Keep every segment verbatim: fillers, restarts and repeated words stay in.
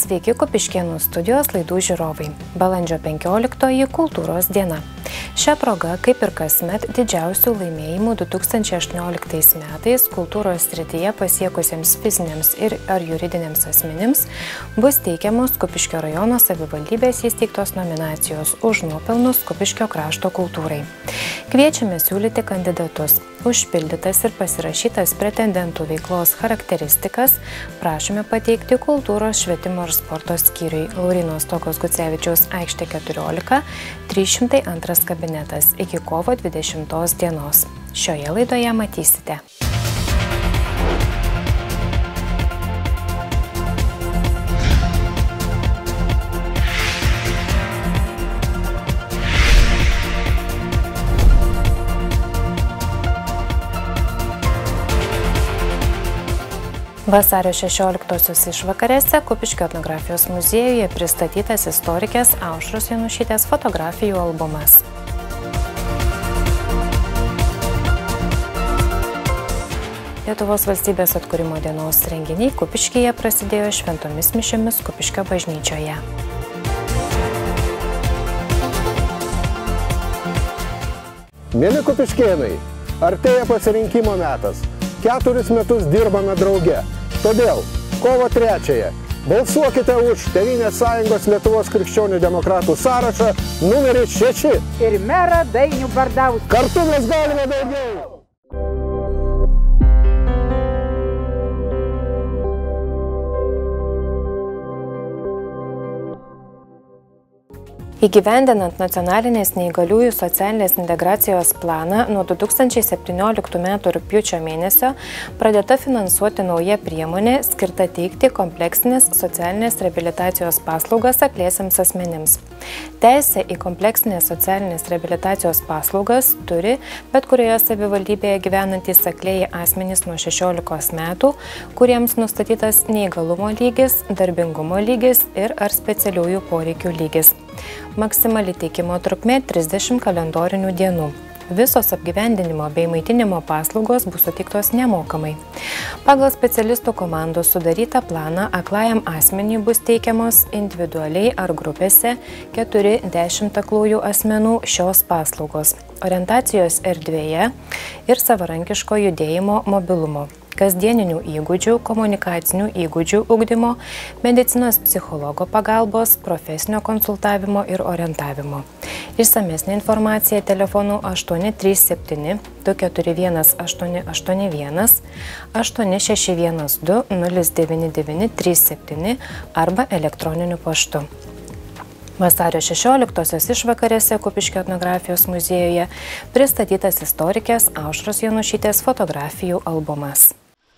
Sveiki Kupiškėnų studijos laidų žiūrovai. Balandžio penkioliktoji kultūros diena. Šią progą, kaip ir kasmet, didžiausių laimėjimų du tūkstančiai aštuonioliktais metais kultūros srityje pasiekusiems fiziniams ir ar juridiniams asmenims bus teikiamos Kupiškio rajono savivaldybės įsteigtos nominacijos už nuopelnus Kupiškio krašto kultūrai. Kviečiame siūlyti kandidatus. Užpildytas ir pasirašytas pretendentų veiklos charakteristikas prašome pateikti kultūros, švietimo ir sporto skyriui Laurynos Tokos Gucevičiaus aikštė keturiolika, trys šimtai antras kabinetas iki kovo dvidešimtos dienos. Šioje laidoje matysite. Vasario šešioliktosios išvakarėse Kupiškio etnografijos muziejuje pristatytas istorikės Aušros Janušytės fotografijų albumas. Lietuvos valstybės atkūrimo dienos renginiai Kupiškyje prasidėjo šventomis mišiomis Kupiškio bažnyčioje. Mieli kupiškėnai, artėja pasirinkimo metas. Keturis metus dirbame drauge. Todėl kovo trečiąją balsuokite už Tėvynės sąjungos Lietuvos krikščionių demokratų sąrašą numeris šeši. Ir merą Dainių Bardauską. Kartu mes galime daugiau. Įgyvendinant nacionalinės neįgaliųjų socialinės integracijos planą nuo du tūkstančiai septynioliktų metų rugpjūčio mėnesio pradėta finansuoti nauja priemonė skirta teikti kompleksinės socialinės reabilitacijos paslaugas akliesiems asmenims. Teisę į kompleksinės socialinės reabilitacijos paslaugas turi bet kurioje savivaldybėje gyvenantys aklieji asmenys nuo šešiolikos metų, kuriems nustatytas neįgalumo lygis, darbingumo lygis ir ar specialiųjų poreikių lygis. Maksimali teikimo trukmė trisdešimt kalendorinių dienų. Visos apgyvendinimo bei maitinimo paslaugos bus suteiktos nemokamai. Pagal specialistų komandos sudarytą planą aklajam asmeniui bus teikiamos individualiai ar grupėse keturi dešimt aklųjų asmenų šios paslaugos, orientacijos erdvėje ir savarankiško judėjimo mobilumo, kasdieninių įgūdžių, komunikacinių įgūdžių ugdymo, medicinos psichologo pagalbos, profesinio konsultavimo ir orientavimo. Išsamesnė informacija telefonu aštuoni trys septyni du keturi vienas aštuoni aštuoni vienas, aštuoni šeši vienas du nulis devyni devyni trys septyni arba elektroniniu paštu. Vasario šešioliktosios išvakarėse Kupiškio etnografijos muziejuje pristatytas istorikės Aušros Janušytės fotografijų albumas.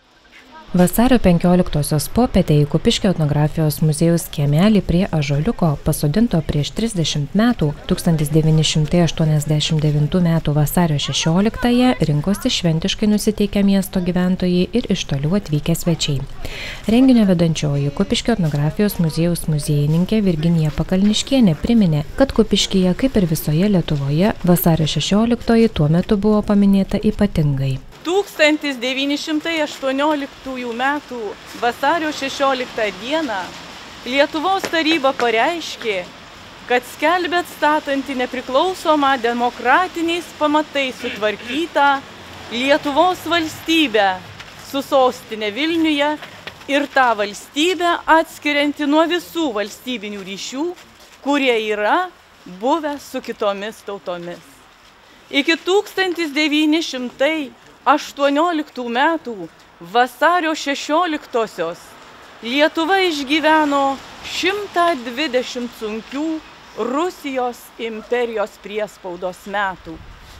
Vasario penkioliktosios popietę į Kupiškio etnografijos muziejaus kiemelį prie ąžuoliuko, pasodinto prieš trisdešimt metų, tūkstantis devyni šimtai aštuoniasdešimt devintų metų vasario šešioliktąją, rinkosi šventiškai nusiteikę miesto gyventojai ir iš toliau atvykę svečiai. Renginio vedančioji Kupiškio etnografijos muziejaus muziejininkė Virginija Pakalniškienė priminė, kad Kupiškyje, kaip ir visoje Lietuvoje, vasario šešioliktoji tuo metu buvo paminėta ypatingai. tūkstantis devyni šimtai aštuonioliktųjų metų vasario šešioliktą dieną Lietuvos taryba pareiškė, kad skelbia atstatanti nepriklausomą demokratiniais pamatais sutvarkytą Lietuvos valstybę su sostinė Vilniuje ir tą valstybę atskirianti nuo visų valstybinių ryšių, kurie yra buvę su kitomis tautomis. Iki tūkstantis devyni šimtai aštuonioliktų metų vasario šešioliktosios Lietuva išgyveno šimtą dvidešimt sunkių Rusijos imperijos priespaudos metų.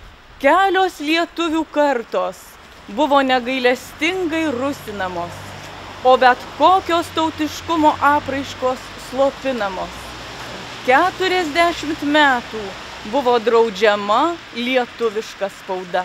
Kelios lietuvių kartos buvo negailestingai rusinamos, o bet kokios tautiškumo apraiškos slopinamos. Keturiasdešimt metų buvo draudžiama lietuviška spauda.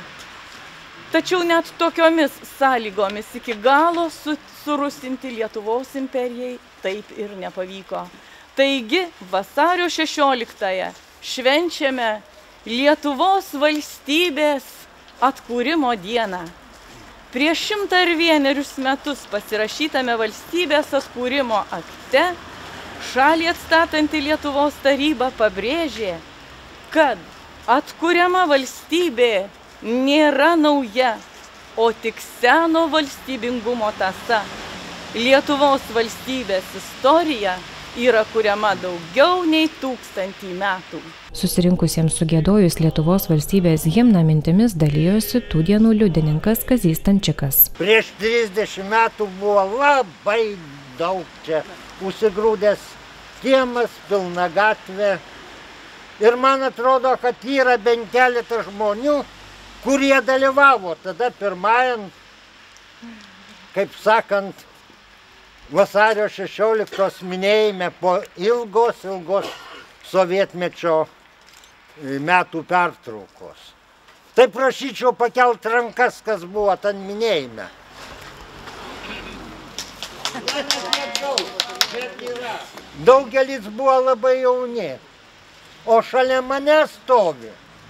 Tačiau net tokiomis sąlygomis iki galo su, surusinti Lietuvos imperijai taip ir nepavyko. Taigi vasario šešioliktąją švenčiame Lietuvos valstybės atkūrimo dieną. Prieš šimtą ir vienerius metus pasirašytame valstybės atkūrimo akte Šalį atstatanti Lietuvos taryba pabrėžė, kad atkuriama valstybė nėra nauja, o tik seno valstybingumo tąsa. Lietuvos valstybės istorija yra kuriama daugiau nei tūkstantį metų. Susirinkusiems sugėdojus Lietuvos valstybės himną mintimis dalijosi tų dienų liudininkas Kazys Stančikas. Prieš trisdešimt metų buvo labai daug čia užsigrūdęs kiemas, pilna gatvė. Ir man atrodo, kad yra bent keletą žmonių, kurie dalyvavo tada pirmajam, kaip sakant, vasario šešioliktos minėjime po ilgos, ilgos sovietmečio metų pertraukos. Tai prašyčiau pakelt rankas, kas buvo ten minėjime. Daugelis buvo labai jauni, o šalia mane stovi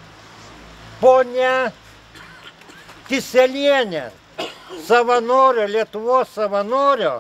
ponia Kiselienė, savanorio, Lietuvos savanorio,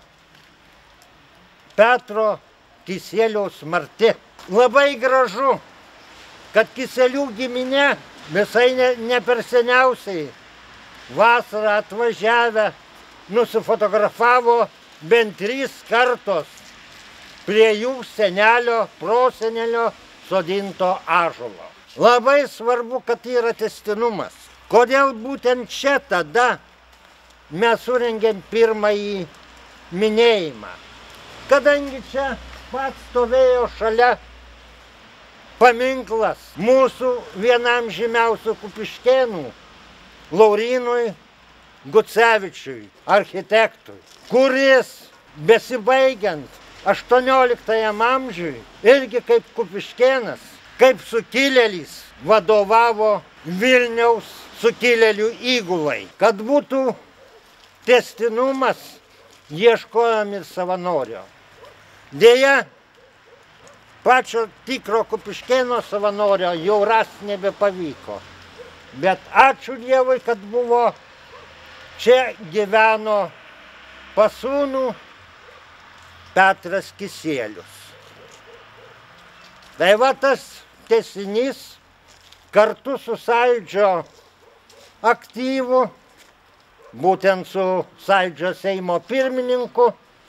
Petro Kisieliaus marti. Labai gražu, kad Kiselių giminė visai ne, ne per seniausiai vasarą atvažiavę nusifotografavo bent trys kartos prie jų senelio, prosenelio sodinto ąžuolo. Labai svarbu, kad yra tęstinumas. Kodėl būtent čia tada mes surengėm pirmąjį minėjimą? Kadangi čia pats stovėjo šalia paminklas mūsų vienam žymiausių Kupiškėnų, Laurynui Gucevičiui, architektui, kuris besibaigiant aštuonioliktajam amžiui irgi kaip Kupiškėnas, kaip sukilėlis vadovavo Vilniaus sukilėlių įgulai. Kad būtų tęstinumas, ieškojom ir savanorio. Deja, pačio tikro Kupiškėno savanorio jau rasti nebepavyko. Bet ačiū Dievui, kad buvo čia gyveno pasūnų Petras Kisielius. Tai va tas tęsinys kartu su Sąjūdžio aktyvu, būtent su Sąjūdžio Seimo pirmininku,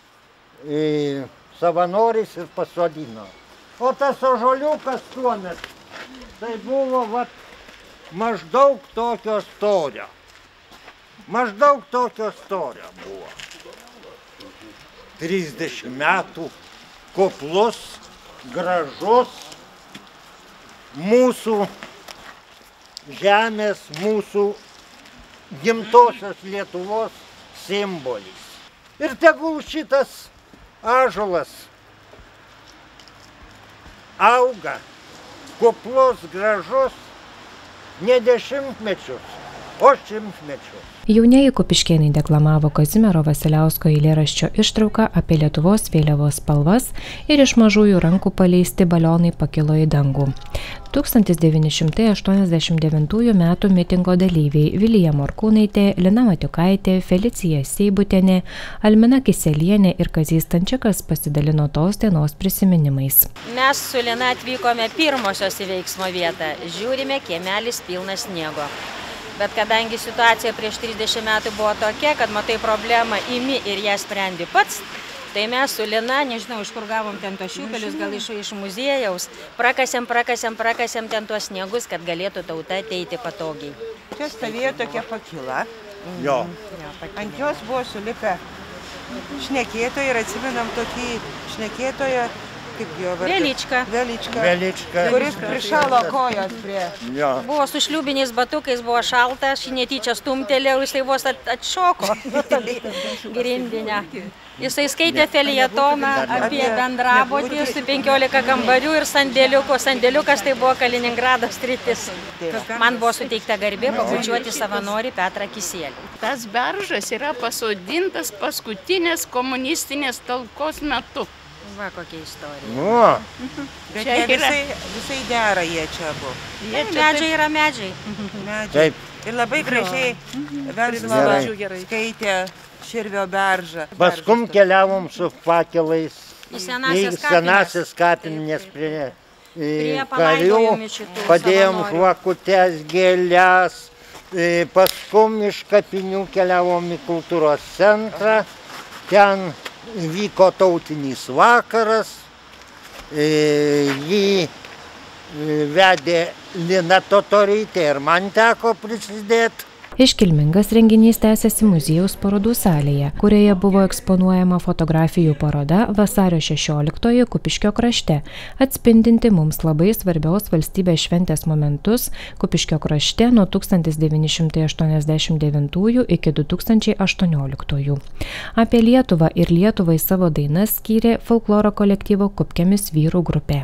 savanoris ir pasodino. O tas ąžuoliukas tuomet, tai buvo vat, maždaug tokio storio. Maždaug tokio storio buvo. trisdešimt metų, kuklus, gražus, mūsų žemės, mūsų gimtosios Lietuvos simbolis. Ir tegul šitas ąžuolas auga, kuklus, gražus, ne dešimtmečius, o šimtmečius. Jaunieji kupiškėnai deklamavo Kazimiero Vasiliausko eilėraščio ištrauką apie Lietuvos vėliavos spalvas ir iš mažųjų rankų paleisti balionai pakilo į dangų. tūkstantis devyni šimtai aštuoniasdešimt devintųjų metų mitingo dalyviai Vilija Morkūnaitė, Lina Matiukaitė, Felicija Seibutienė, Almina Kiselienė ir Kazys Stančikas pasidalino tos dienos prisiminimais. Mes su Lina atvykome pirmosios į veiksmo vietą. Žiūrime, kiemelis pilnas sniego. Bet kadangi situacija prieš trisdešimt metų buvo tokia, kad matai problemą, imi ir ją sprendi pats, tai mes su Lina, nežinau, iš kur gavom ten tos šiupelius, gal iš, iš muziejaus, prakasėm, prakasėm, prakasėm ten tuos sniegus, kad galėtų tauta ateiti patogiai. Čia stovėjo tokia pakila. Jo. Ant jos buvo sulipę šnekėtoja ir atsimenam tokį šnekėtoją, kaip jo vardas? Velička. Velička. Velička. Kuris prišalo kojos prie. Jo. Buvo su šliubiniais batukais, buvo šalta, aš jį netyčia stumtelėjau, jisai vos at, atšoko grindinę. Jisai skaitė felietoną apie bendrabutį su penkiolika kambarių ir sandėliuko. Sandėliukas tai buvo Kaliningrado sritis. Man buvo suteikta garbė pabučiuoti savanorį Petrą Kisielį. Tas beržas yra pasodintas paskutinės komunistinės talkos metu. Va kokia istorija. Nu. Bet jie visai, visai dera jie čia buvo. Medžiai yra medžiai. Medžiai. Taip. Ir labai gražiai Venclova skaitė Širvio beržą. Paskum keliavom su fakelais į senasis kapinės prie karių, padėjom žvakutes, gėles, paskum iš kapinių keliavom į kultūros centrą, ten vyko tautinis vakaras, jį vedė Lina Totorytė ir man teko prisidėti. Iškilmingas renginys tęsiasi muziejaus parodų salėje, kurioje buvo eksponuojama fotografijų paroda Vasario šešioliktoji Kupiškio krašte, atspindinti mums labai svarbiaus valstybės šventės momentus Kupiškio krašte nuo tūkstantis devyni šimtai aštuoniasdešimt devintųjų iki du tūkstančiai aštuonioliktųjų. Apie Lietuvą ir Lietuvai savo dainas skyrė folkloro kolektyvo Kupkemis vyrų grupė.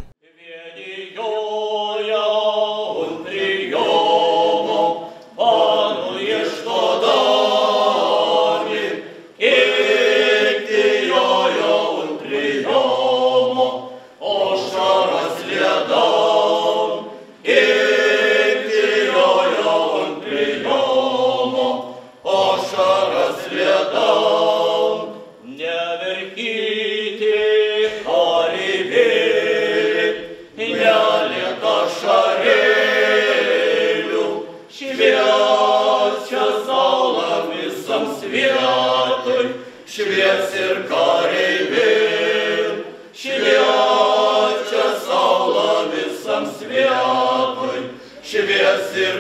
Švies ir kareiviai, šviečia saula visam svietui, švies ir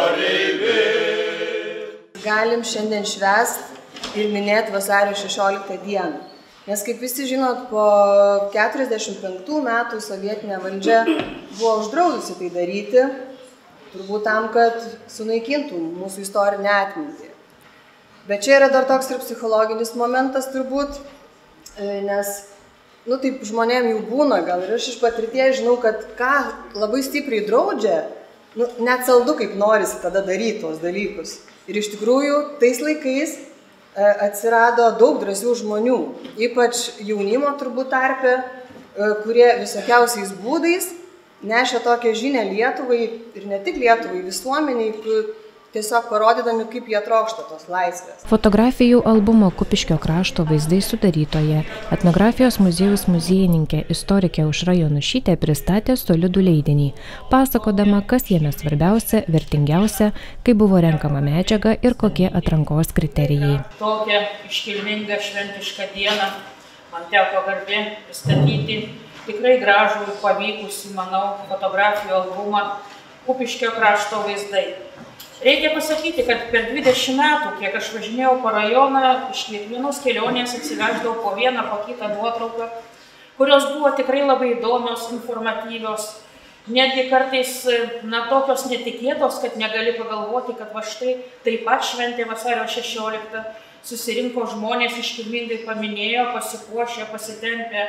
kareiviai. Galim šiandien švęsti ir minėti vasario šešioliktą dieną. Nes kaip visi žinot, po keturiasdešimt penktų metų sovietinė valdžia buvo uždraudusi tai daryti, turbūt tam, kad sunaikintų mūsų istorinę atmintį. Bet čia yra dar toks ir psichologinis momentas turbūt, nes, nu taip žmonėm jau būna, gal ir aš iš patirties žinau, kad ką labai stipriai draudžia, nu, net saldu kaip norisi tada daryti tos dalykus. Ir iš tikrųjų, tais laikais atsirado daug drąsių žmonių, ypač jaunimo turbūt tarpe, kurie visokiausiais būdais nešė tokią žinią Lietuvai ir ne tik Lietuvai, visuomeniai, tiesiog parodydami, kaip jie trokšta tos laisvės. Fotografijų albumo Kupiškio krašto vaizdai sudarytoje, etnografijos muziejaus muziejininkė istorikė Aušra Jonušytė pristatė solidų leidinį, pasakodama, kas jame svarbiausia, vertingiausia, kaip buvo renkama medžiaga ir kokie atrankos kriterijai. Tokią iškilmingą šventišką dieną man teko garbė pristatyti tikrai gražų ir pavykusį, manau, fotografijų albumą Kupiškio krašto vaizdai. Reikia pasakyti, kad per dvidešimt metų, kiek aš važinėjau po rajoną, iš kiekvienos kelionės atsiveždavau po vieną, po kitą nuotrauką, kurios buvo tikrai labai įdomios, informatyvios, netgi kartais, na, tokios netikėtos, kad negali pagalvoti, kad va štai taip pat šventė vasario šešioliktą, susirinko žmonės, iškilmingai paminėjo, pasipuošė, pasitempė,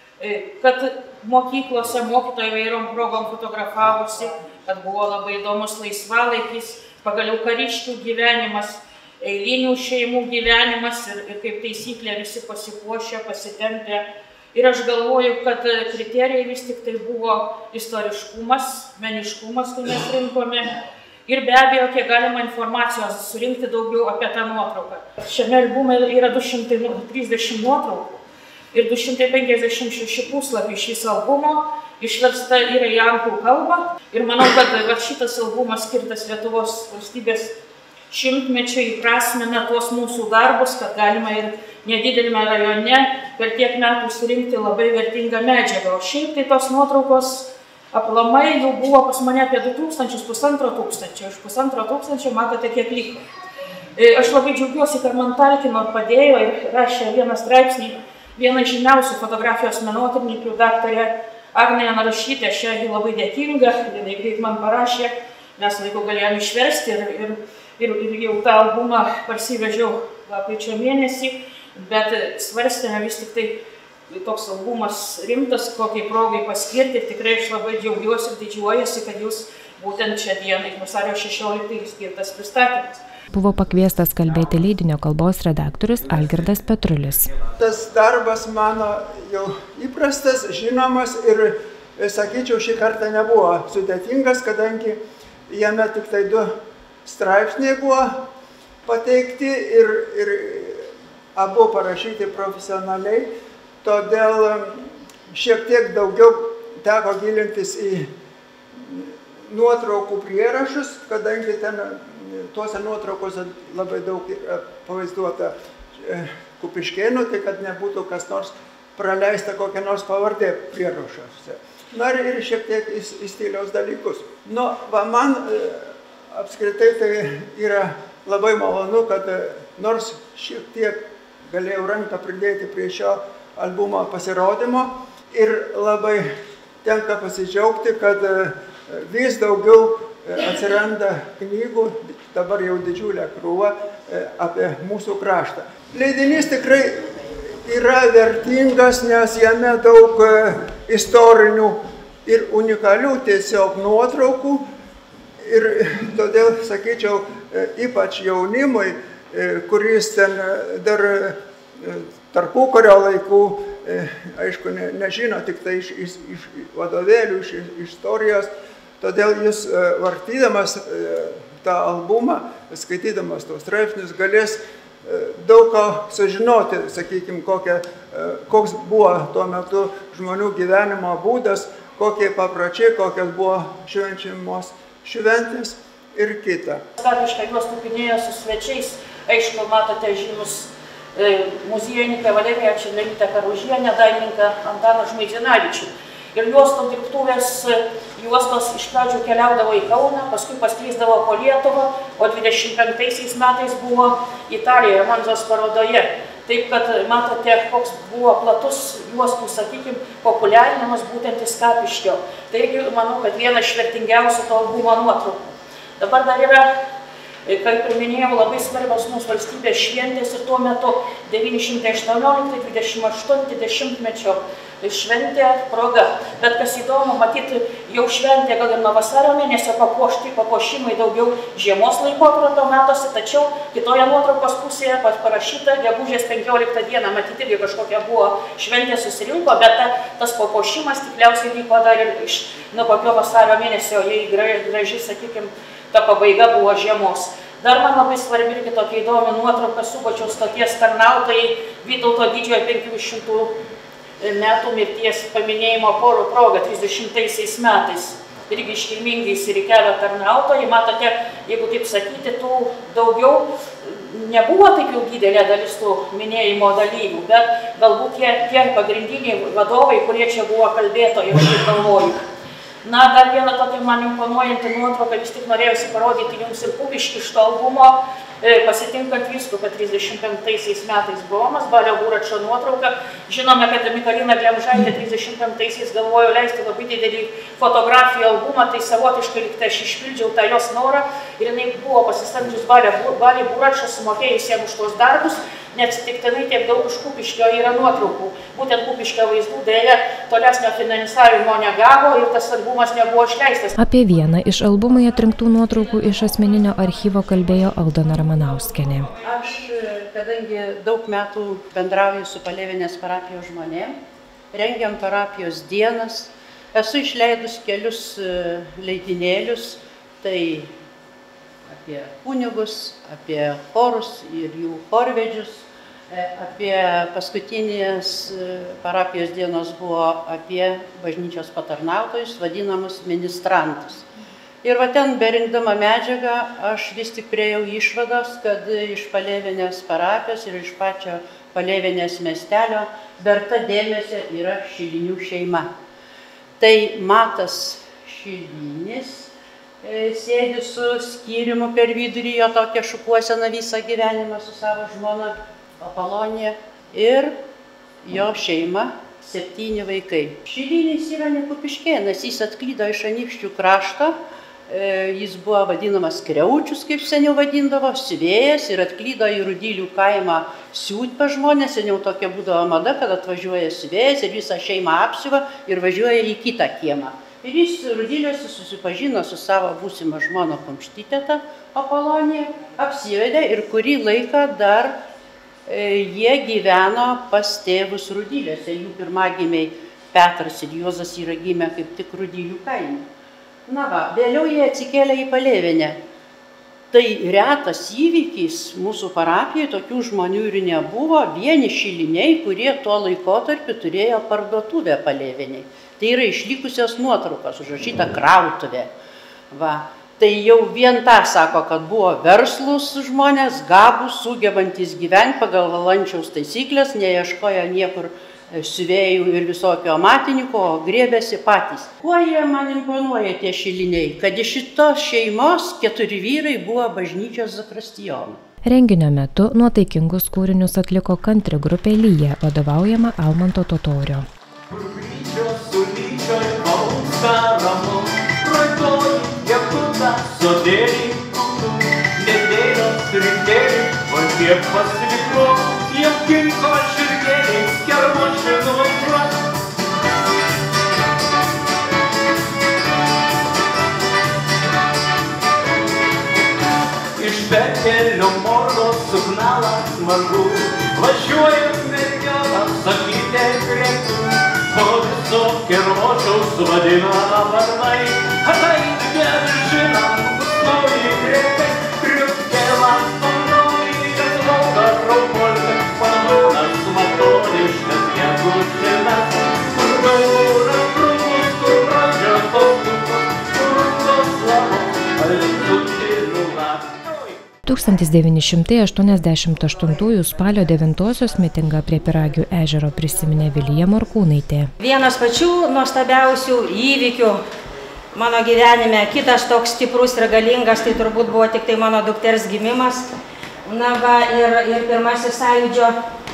kad mokyklose mokytojai įvairiom progom fotografavosi, kad buvo labai įdomus laisvalaikis, pagaliau kariškių gyvenimas, eilinių šeimų gyvenimas ir, ir kaip taisyklė visi pasipuošė, pasitempė. Ir aš galvoju, kad kriterijai vis tik tai buvo istoriškumas, meniškumas, kai mes rinkome. Ir be abejo, kiek galima informacijos surinkti daugiau apie tą nuotrauką. Šiame albume yra du šimtai trisdešimt nuotraukų ir du šimtai penkiasdešimt šeši puslapiai šis albumo. Išversta yra į anglų kalbą ir manau, kad šitas albumas skirtas Lietuvos valstybės šimtmečiui įprasmina tuos mūsų darbus, kad galima ir nedidelime rajone per tiek metų surinkti labai vertingą medžiagą. O šiaip tai tos nuotraukos aplamai jau buvo pas mane apie du tūkstančius, pusantro tūkstančio. Iš pusantro tūkstančio matote, kiek liko. Aš labai džiaugiuosi, kad man talkino ir padėjo ir rašė vieną straipsnį, vieną žymiausių fotografijos menotyrininkių, daktarė Agnė Narušytė, aš jai labai dėkinga, jinai kaip man parašė, mes laiku galėjom išversti ir, ir, ir, ir jau tą albumą parsivežiau lapkričio mėnesį, bet svarstėme vis tik tai toks albumas rimtas, kokiai progai paskirti, tikrai aš labai džiaugiuosi ir didžiuojasi, kad jūs būtent šią dieną, vasario šešioliktą, skirtas pristatymas. Buvo pakviestas kalbėti leidinio kalbos redaktorius Algirdas Petrulis. Tas darbas mano jau įprastas, žinomas ir, sakyčiau, šį kartą nebuvo sudėtingas, kadangi jame tik tai du straipsniai buvo pateikti ir, ir abu parašyti profesionaliai. todėl šiek tiek daugiau teko gilintis į nuotraukų prierašus, kadangi ten tuose nuotraukose labai daug pavaizduota Kupiškėnų, tai kad nebūtų kas nors praleista kokia nors pavardė prierašuose. Na ir šiek tiek į, į stiliaus dalykus. Nu, va, man apskritai tai yra labai malonu, kad nors šiek tiek galėjau ranką pridėti prie šio albumo pasirodymo ir labai tenka pasidžiaugti, kad vis daugiau atsiranda knygų, dabar jau didžiulė krūva, apie mūsų kraštą. Leidinys tikrai yra vertingas, nes jame daug istorinių ir unikalių tiesiog nuotraukų ir todėl, sakyčiau, ypač jaunimui, kuris ten dar tarpukario laikų, aišku, ne, nežino tik tai iš, iš, iš vadovėlių, iš, iš istorijos, todėl jis vartydamas tą albumą, skaitydamas tos straipsnius, galės daug ką sužinoti, sakykime, kokia, koks buvo tuo metu žmonių gyvenimo būdas, kokie papročiai, kokios buvo švenčiamos šventės ir kita. Statiškai juos tupinėjo su svečiais, aišku, matote žymus muziejininką Valeriją Černialytę Karužienę, dailininką Antaną Žmuidzinavičių. Ir juostų dirbtuvės juostos iš pradžių keliaudavo į Kauną, paskui paskleisdavo po Lietuvą, o dvidešimt penktaisiais metais buvo Italijoje, Manzos parodoje. Taip, kad matote, koks buvo platus juostų, sakykime, populiarinimas būtent iš Skapiškio. Taigi, manau, kad viena iš vertingiausių to albumo nuotraukų. Dabar dar yra, kaip ir minėjau, labai svarbios mūsų valstybės šventės ir tuo metu devyni šimtai aštuoniolikti dvidešimt aštunti dešimtmečio šventė proga. Bet kas įdomu, matyti, jau šventė gal ir nuo vasario mėnesio papuošti, papuošimai daugiau žiemos laikotarpio metuose, tačiau kitoje nuotraukos pusėje parašyta gegužės penkioliktą dieną, matyti, irgi kažkokia buvo šventė susirinko, bet ta, tas papuošimas tikriausiai vyko dar ir iš nuo kokio vasario mėnesio, jei graži, sakykime, ta pabaiga buvo žiemos. Dar man labai svarbi irgi tokia įdomi nuotrauka Subačiaus stoties tarnautojai Vytauto didžiojo penkių šimtų metų mirties paminėjimo proga trisdešimtaisiais metais. Irgi iškilmingai įsirikiavę tarnautojai. Matote, jeigu taip sakyti, tų daugiau nebuvo taip jau didelė dalis tų minėjimo dalyvių, bet galbūt tie, tie pagrindiniai vadovai, kurie čia buvo kalbėtojai, aš taip galvoju. Na, dar viena tokia man imponuojanti nuotrauka, vis tik norėjusi parodyti jums ir Kupiškį iš to albumo, pasitinkant vyskupą trisdešimt penktaisiais metais Bromas, Balio Buračo nuotrauka. Žinome, kad Mikalina Glemžaitė trisdešimt penktaisiais galvojo leisti labai didelį fotografijų albumą, tai savotiškai lyg tai aš išpildžiau tą jos norą ir jinai buvo pasisamdžius Balį Buračą, sumokėjus jam už tos darbus. Neatsitiktinai tiek daug iš Kupiškio yra nuotraukų. Būtent Kupiškio vaizdų dėja tolesnio finansavimo negavo ir tas albumas nebuvo išleistas. Apie vieną iš albumui atrinktų nuotraukų iš asmeninio archyvo kalbėjo Aldona Ramanauskienė. Aš, kadangi daug metų bendrauju su Palėvinės parapijos žmonėm, rengiam parapijos dienas, esu išleidus kelius leidinėlius, tai apie kunigus, apie chorus ir jų chorvedžius, apie paskutinės parapijos dienos buvo apie bažnyčios patarnautojus, vadinamus ministrantus. Ir va ten, berinkdama medžiagą, aš vis tik priejau išvados, kad iš Palėvinės parapijos ir iš pačio Palėvinės miestelio verta dėmesio yra Šilinių šeima. Tai Matas Šilinis sėdi su skyrimu per vidurį, jo tokia šukuosena visą gyvenimą su savo žmona Apolonija ir jo šeima, septyni vaikai. Šilinis yra ne Kupiškėnas, jis atklydo iš Anykščių krašto, jis buvo vadinamas Kreučius, kaip seniau vadindavo, siuvėjas ir atklydo į Rudylių kaimą siūt pa žmonės, seniau tokia būdavo mada, kad atvažiuoja siuvėjas ir visą šeimą apsiuva ir važiuoja į kitą kiemą. Ir jis Rudyliuose susipažino su savo būsima žmona Kumštytėta Apolonija, apsivedė ir kurį laiką dar e, jie gyveno pas tėvus Rudyliuose. Jų pirmagimiai Petras ir Juozas yra gimę kaip tik Rudylių kaime. Na va, vėliau jie atsikėlė į Palėvinę. Tai retas įvykis mūsų parapijoje, tokių žmonių ir nebuvo, vieni šiliniai, kurie tuo laikotarpiu turėjo parduotuvę Palėviniai. Tai yra išlikusios nuotraukos, užrašyta krautuvė. Va. Tai jau vien tą sako, kad buvo verslus žmonės, gabūs, sugebantys gyventi pagal Valančiaus taisyklės, neieškojo niekur siuvėjų ir visokio amatininkų, o grėbėsi patys. Kuo jie man imponuoja tie šiliniai? Kad iš šitos šeimos keturi vyrai buvo bažnyčios zakristijonų. Renginio metu nuotaikingus kūrinius atliko kantri grupė Lyja, vadovaujama Almanto Totorio. Iš Betelio mordos signalas mažų, važiuojant mergelams sakyte gretų, po viso Keročiaus vadina varnai, ateiti geržinam, pusnoji greitai, kriukėlas panauji, kas lauka raupolė, panaunas matoniškas, gegužinas, kur gaura prūkus, kur pradžia tautukus, kur ungos lavo, alintutėlula. tūkstantis devyni šimtai aštuoniasdešimt aštuntųjų spalio devintosios mitingą prie Piragių ežero prisiminė Vilija Morkūnaitė. Vienas pačių nuostabiausių įvykių mano gyvenime, kitas toks stiprus ir galingas, tai turbūt buvo tik tai mano dukters gimimas. Na va, ir, ir pirmasis sąjūdžio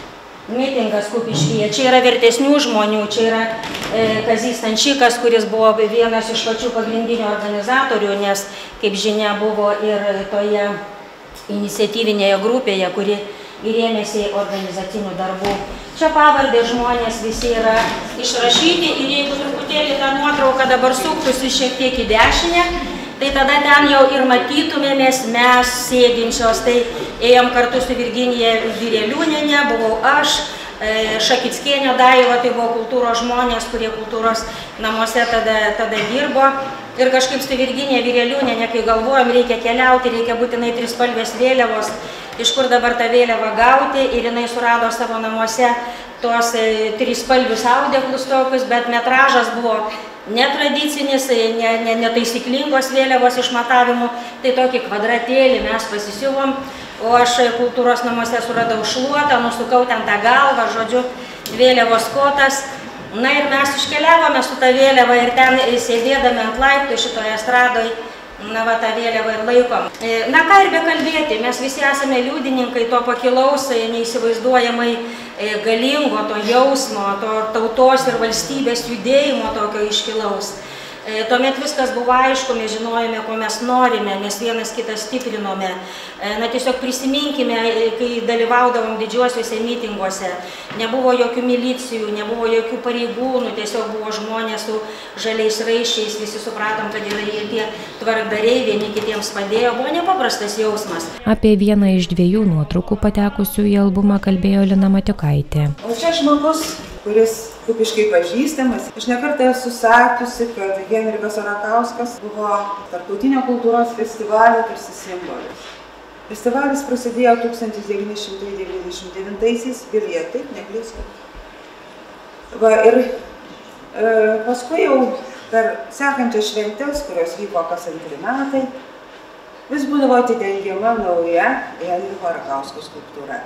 mitingas Kupiškyje. Čia yra vertesnių žmonių, čia yra e, Kazys Stančikas, kuris buvo vienas iš pačių pagrindinių organizatorių, nes, kaip žinia, buvo ir toje iniciatyvinėje grupėje, kuri įrėmėsi organizacinių darbų. Čia pavardė žmonės visi yra išrašyti ir jeigu truputėlį tą nuotrauką dabar suktųsi šiek tiek į dešinę, tai tada ten jau ir matytumėmės mes sėdinčios. Tai ėjom kartu su Virginija Vireliūnienė, buvau aš, Šakickienė Daiva, tai buvo kultūros žmonės, kurie kultūros namuose tada, tada dirbo. Ir kažkaip su Virginija Vireliūnienė, kai galvojom, reikia keliauti, reikia būtinai trispalvės vėliavos, iš kur dabar tą vėliavą gauti, ir jinai surado savo namuose tuos trispalvius audeklus tokius, bet metražas buvo netradicinis, netaisyklingos vėliavos išmatavimų, tai tokį kvadratėlį mes pasisiuvom, o aš kultūros namuose suradau šluotą, nusukau ten tą galvą, žodžiu, vėliavos kotas. Na ir mes iškeliavome su tą vėliavą ir ten sėdėdami ant laiptų šitoje estradoj, na va, tą vėliavą ir laikom. Na ką ir be kalbėti, mes visi esame liudininkai to pakilaus, neįsivaizduojamai galingo, to jausmo, to tautos ir valstybės judėjimo tokio iškilaus. Tuomet viskas buvo aišku, mes žinojome, ko mes norime, nes vienas kitą stiprinome. Na tiesiog prisiminkime, kai dalyvaudavom didžiuosiuose mitinguose, nebuvo jokių milicijų, nebuvo jokių pareigūnų, tiesiog buvo žmonės su žaliais raiščiais, visi supratom, kad yra ir tie tvarkdariai, vieni kitiems padėjo, buvo nepaprastas jausmas. Apie vieną iš dviejų nuotraukų patekusių į albumą kalbėjo Lina Matiukaitė. O čia žmogus, kuris Kupiškai pažįstamas. Aš nekartą esu sakiusi, kad Henrikas Orakauskas buvo tarptautinio kultūros festivalio tarsi simbolis. Festivalis prasidėjo tūkstantis devyni šimtai devyniasdešimt devintaisiais Vilniuje, taip, neklystu. Va, ir e, paskui jau per sekančias šventes, kurios vyko kas antri metai, vis būdavo atidengiama nauja Henriko Orakausko skulptūra.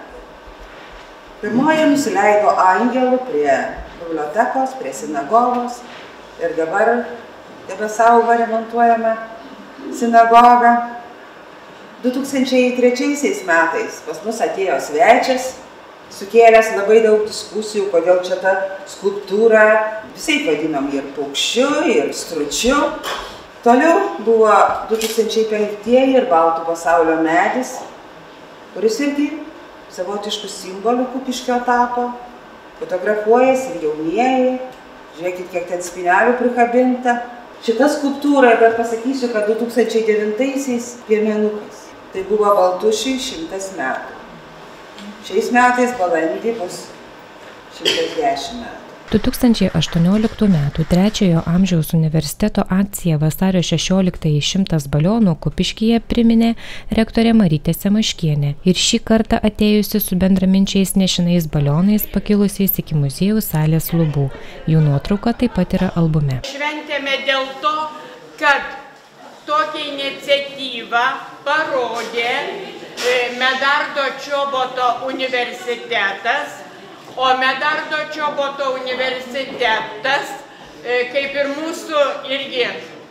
Pirmoje nusileido angelų prie bibliotekos, prie sinagogos ir dabar tebesaugo remontuojama sinagoga. du tūkstančiai trečiaisiais metais pas mus atėjo svečias, sukėlęs labai daug diskusijų, kodėl čia ta skulptūra, visai vadinom ir paukščiu, ir stručiu. Toliau buvo du tūkstančiai penktieji ir Baltų pasaulio medis, kuris irgi savotiškų simbolių Kupiškio tapo, fotografuojasi ir jaunieji, žiūrėkit, kiek ten spynelių prikabinta. Šita skulptūra, bet pasakysiu, kad du tūkstančiai devintaisiais piemenukas. Tai buvo Baltušiui šimtas metų. Šiais metais balandį bus šimtas dešimt metų. du tūkstančiai aštuonioliktų metų trečiojo amžiaus universiteto akcija vasario šešioliktąją šimtas balionų Kupiškyje priminė rektorė Marytė Semaškienė ir šį kartą atėjusi su bendraminčiais nešinais balionais pakilusiais iki muziejaus salės lubų. Jų nuotrauka taip pat yra albume. Šventėme dėl to, kad tokią iniciatyvą parodė Medardo Čoboto universitetas, o Medardo Čoboto universitetas, kaip ir mūsų irgi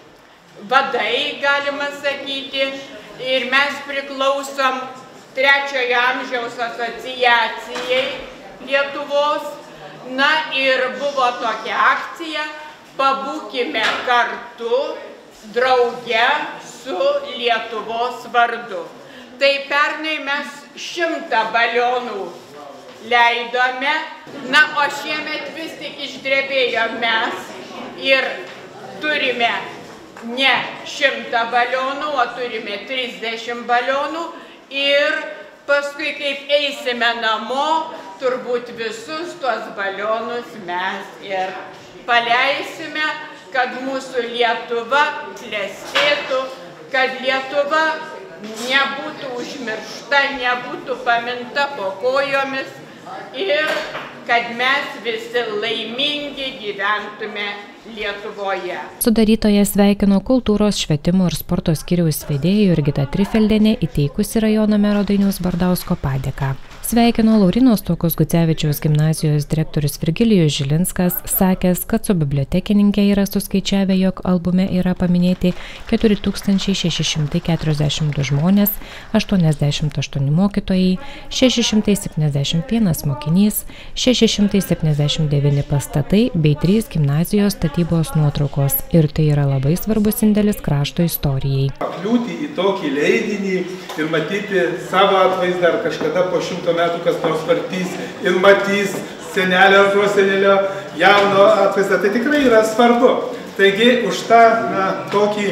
vadai, galima sakyti, ir mes priklausom trečiojo amžiaus asociacijai Lietuvos. Na ir buvo tokia akcija, pabūkime kartu, drauge su Lietuvos vardu. Tai pernai mes šimtą balionų leidome, na, o šiemet vis tik išdrebėjo mes ir turime ne šimtą balionų, o turime trisdešimt balionų ir paskui, kaip eisime namo, turbūt visus tuos balionus mes ir paleisime, kad mūsų Lietuva klestėtų, kad Lietuva nebūtų užmiršta, nebūtų paminta po kojomis ir kad mes visi laimingi gyventume Lietuvoje. Sudarytoje sveikino kultūros, švietimo ir sporto skyriaus vedėja Jurgita Trifeldienė įteikusi rajono mero Dainiaus Bardausko padėką. Sveikino Laurynos Stuokos Gucevičiaus gimnazijos direktorius Virgilijus Žilinskas, sakęs, kad su bibliotekininkė yra suskaičiavę, jog albume yra paminėti keturi tūkstančiai šeši šimtai keturiasdešimt du žmonės, aštuoniasdešimt aštuoni mokytojai, šeši šimtai septyniasdešimt vienas mokinys, šeši šimtai septyniasdešimt devyni pastatai bei trys gimnazijos statybos nuotraukos. Ir tai yra labai svarbus indėlis krašto istorijai. Pakliūti į tokį leidinį ir matyti savo atvaizdą ar kažkada po šimto metų kas nors vartys ir matys senelio ar prosenelio jauno atvaizdą, tai tikrai yra svarbu. Taigi už tą na, tokį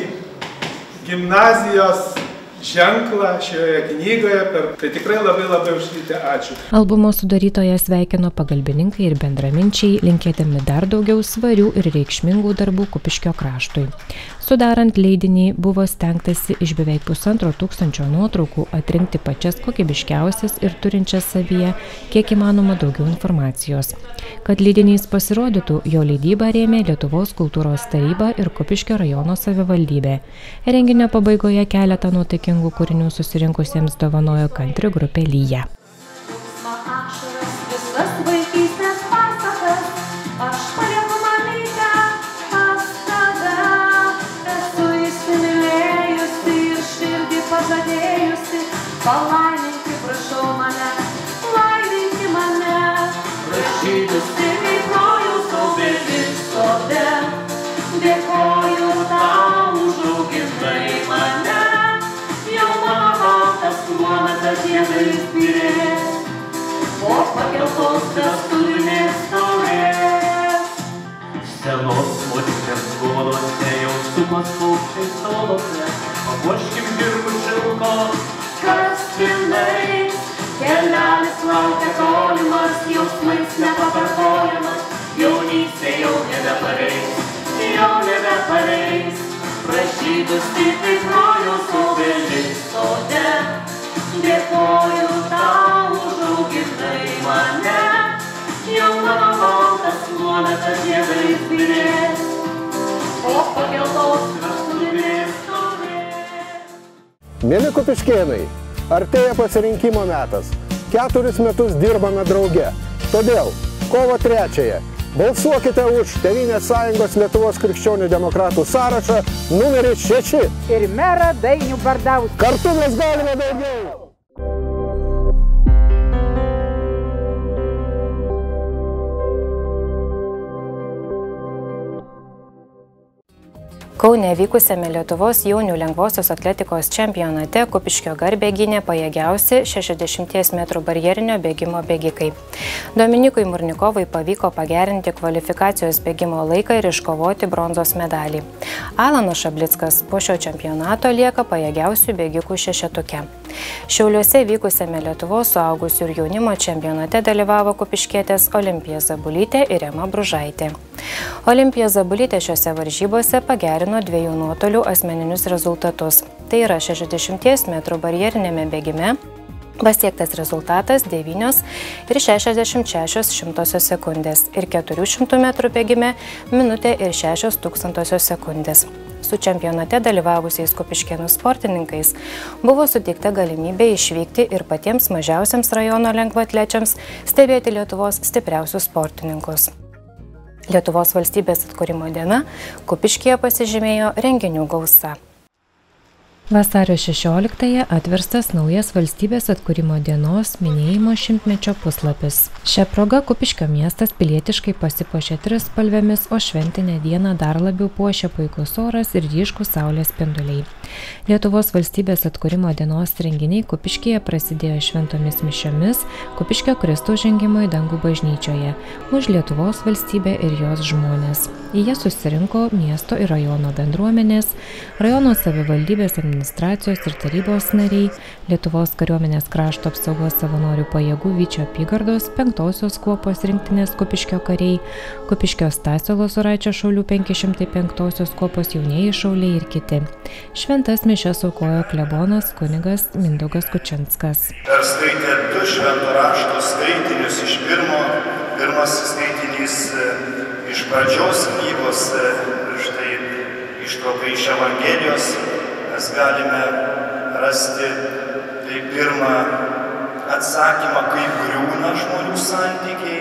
gimnazijos ženklą šioje knygoje, per, tai tikrai labai labai užslytė ačiū. Albumo sudarytoje sveikino pagalbininkai ir bendraminčiai, linkėdami dar daugiau svarių ir reikšmingų darbų Kupiškio kraštui. Sudarant leidinį buvo stengtasi iš beveik pusantro tūkstančio nuotraukų atrinkti pačias kokybiškiausias ir turinčias savyje kiek įmanoma daugiau informacijos. Kad leidinys pasirodytų, jo leidybą rėmė Lietuvos kultūros taryba ir Kupiškio rajono savivaldybė. Renginio pabaigoje keletą nuotaikingų kūrinių susirinkusiems dovanojo kantri grupė Lyja. Palaiminti, prašau mane, laiminti mane, prašytus tik kaip rojaus obelis sode, dėkoju tau už augintai mane, jau mano baltas nuometas žiedais pirės, po pakeltos vestuvinės taurės. Senos močiutės guolose jau sumas paukščiai solose, papuoškim dirvų šilkos. Kaspinais, kelelis laukia tolimas, jausmais nepakartojamas, jaunystė jau nebepareis, jau nebepareis, prašytus tik kaip rojaus obelis sode, dėkoju tau už augintai mane, jau mano baltas nuometas žiedais birės, po pakeltos vestuvinės taurės. Mieli kupiškėnai, artėja pasirinkimo metas. Keturis metus dirbame drauge. Todėl kovo trečiąją balsuokite už Tėvynės sąjungos Lietuvos krikščionių demokratų sąrašą numeris šeši. Ir merą Dainių Bardauską. Kartu mes galime daugiau. Kaune vykusiame Lietuvos jaunių lengvosios atletikos čempionate Kupiškio garbę gynė pajėgiausi šešiasdešimties metrų barjerinio bėgimo bėgikai. Dominikui Murnikovui pavyko pagerinti kvalifikacijos bėgimo laiką ir iškovoti bronzos medalį. Alanas Šablickas po šio čempionato lieka pajėgiausių bėgikų šešetuke. Šiauliuose vykusiame Lietuvos suaugusių ir jaunimo čempionate dalyvavo kupiškietės Olimpija Zabulytė ir Ema Bružaitė. Olimpija Zabulytė šiose varžybose pagerino dviejų nuotolių asmeninius rezultatus. Tai yra šešiasdešimties metrų barjerinėme bėgime pasiektas rezultatas devynios ir šešiasdešimt šešios šimtosios sekundės ir keturių šimtų metrų bėgime minutė ir šešios tūkstantosios sekundės. Su čempionate dalyvavusiais kupiškėnų sportininkais buvo suteikta galimybė išvykti ir patiems mažiausiams rajono lengvaatlečiams stebėti Lietuvos stipriausius sportininkus. Lietuvos valstybės atkūrimo diena Kupiškyje pasižymėjo renginių gausa. Vasario šešioliktąją atverstas naujas valstybės atkūrimo dienos minėjimo šimtmečio puslapis. Šią progą Kupiškio miestas pilietiškai pasipuošė trispalvėmis, o šventinę dieną dar labiau puošė puikus oras ir ryškūs saulės spinduliai. Lietuvos valstybės atkūrimo dienos renginiai Kupiškyje prasidėjo šventomis mišiomis Kupiškio Kristaus žengimo į dangų bažnyčioje už Lietuvos valstybę ir jos žmonės. Į jas susirinko miesto ir rajono bendruomenės, rajono savivaldybės administracijos ir tarybos nariai, Lietuvos kariuomenės krašto apsaugos savanorių pajėgų Vyčio apygardos, penktosios kuopos rinktinės Kupiškio kariai, Kupiškio Stasio Lozoraičio šaulių penki šimtai penktosios kuopos jaunieji šauliai ir kiti. Šventas mišias aukojo klebonas kunigas Mindaugas Kučinskas. Perskaitė du švento rašto skaitinius iš pirmo, pirmasis skaitinys iš pradžios knygos, štai ištrauka iš Evangelijos, mes galime rasti tai pirmą atsakymą, kaip griūna žmonių santykiai,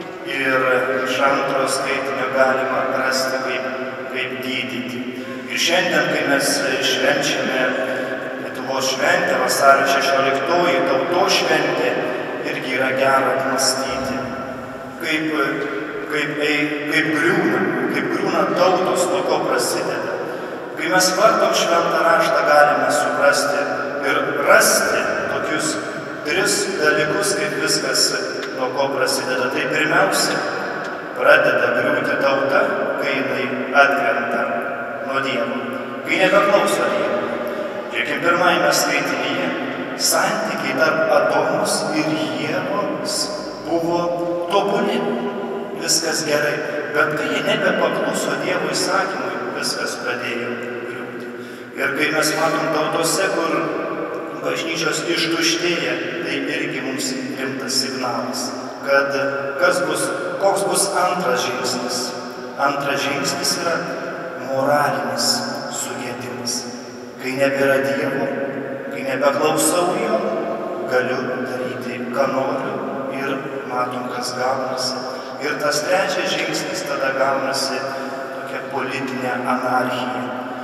ir iš antro skaitinio galima rasti, kaip, kaip gydyti. Ir šiandien, kai mes švenčiame Lietuvos šventę, vasario šešioliktoji tautos šventė, irgi yra gera apmąstyti, kaip, kaip, kaip griūna, kaip griūna tautos, nuo ko prasideda. Kai mes vartom šventą raštą, galime suprasti ir rasti tokius tris dalykus, kaip viskas nuo ko prasideda. Tai pirmiausia, pradeda griūti tauta, kai jinai atkrenta nuo Dievo, kai nebeklauso Dievo. Žiūrėkime, pirmajame skaitinyje santykiai tarp Adomos ir Ievos buvo tobuli, viskas gerai, bet kai jie nebepakluso Dievo įsakymui, viskas pradėjo griūti. Ir kai mes matom tautose, kur bažnyčios ištuštėja, tai irgi mums rimtas signalas, kad kas bus, koks bus antras žingsnis. Antras žingsnis yra moralinis sugedimas. Kai nebėra Dievo, kai nebeklausau Jo, galiu daryti, ką noriu, ir matom, kas gaunasi. Ir tas trečias žingsnis tada gaunasi politinė anarchija.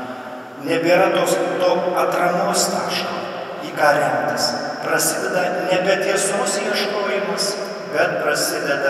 Nebėra tos, to atramos taško, į ką remtis. Prasideda nebe tiesos ieškojimas, bet prasideda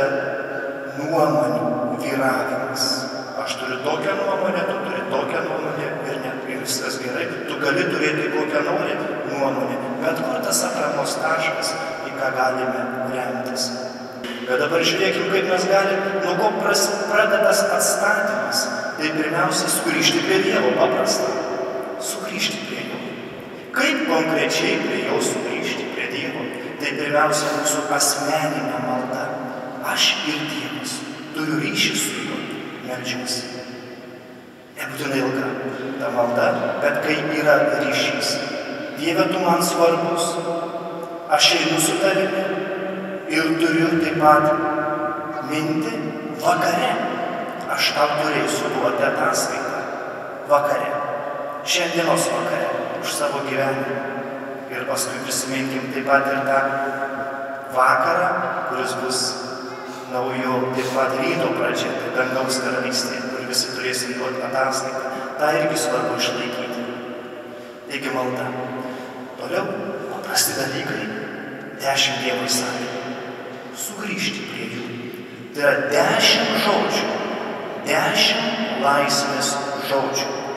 nuomonių vyravimas. Aš turiu tokią nuomonę, tu turi tokią nuomonę ir, ne, ir viskas gerai. Tu gali turėti kokią nori nuomonę, bet kur tas atramos taškas, į ką galime remtis. Bet dabar žiūrėkime, kaip mes galime, nuo ko pradeda tas atstatymas. Tai pirmiausia, sugrįžti prie Dievo, paprasta. Sugrįžti prie Jo. Kaip konkrečiai prie Jo sugrįžti prie Dievo? Tai pirmiausia, mūsų asmeninė malda. Aš ir Dievas turiu ryšį su Juo, meldžiuosi. Nebūtinai ilga ta malda, bet kai yra ryšys. Dieve, tu man svarbus, aš einu su tavimi ir turiu taip pat mintį vakare. Aš tau turėsiu duoti ataskaitą vakare, šiandienos vakare, už savo gyvenimą. Ir paskui prisiminkim taip pat ir tą vakarą, kuris bus naujo, taip pat ryto pradžia, tai dangaus karalystė, kur visi turėsim duoti ataskaitą. Ta irgi svarbu išlaikyti. Taigi malda. Toliau paprasti dalykai. Dešimt Dievo įsakymų. Sugrįžti prie jų. Tai yra dešimt žodžių. Dešimt laisvės žodžių.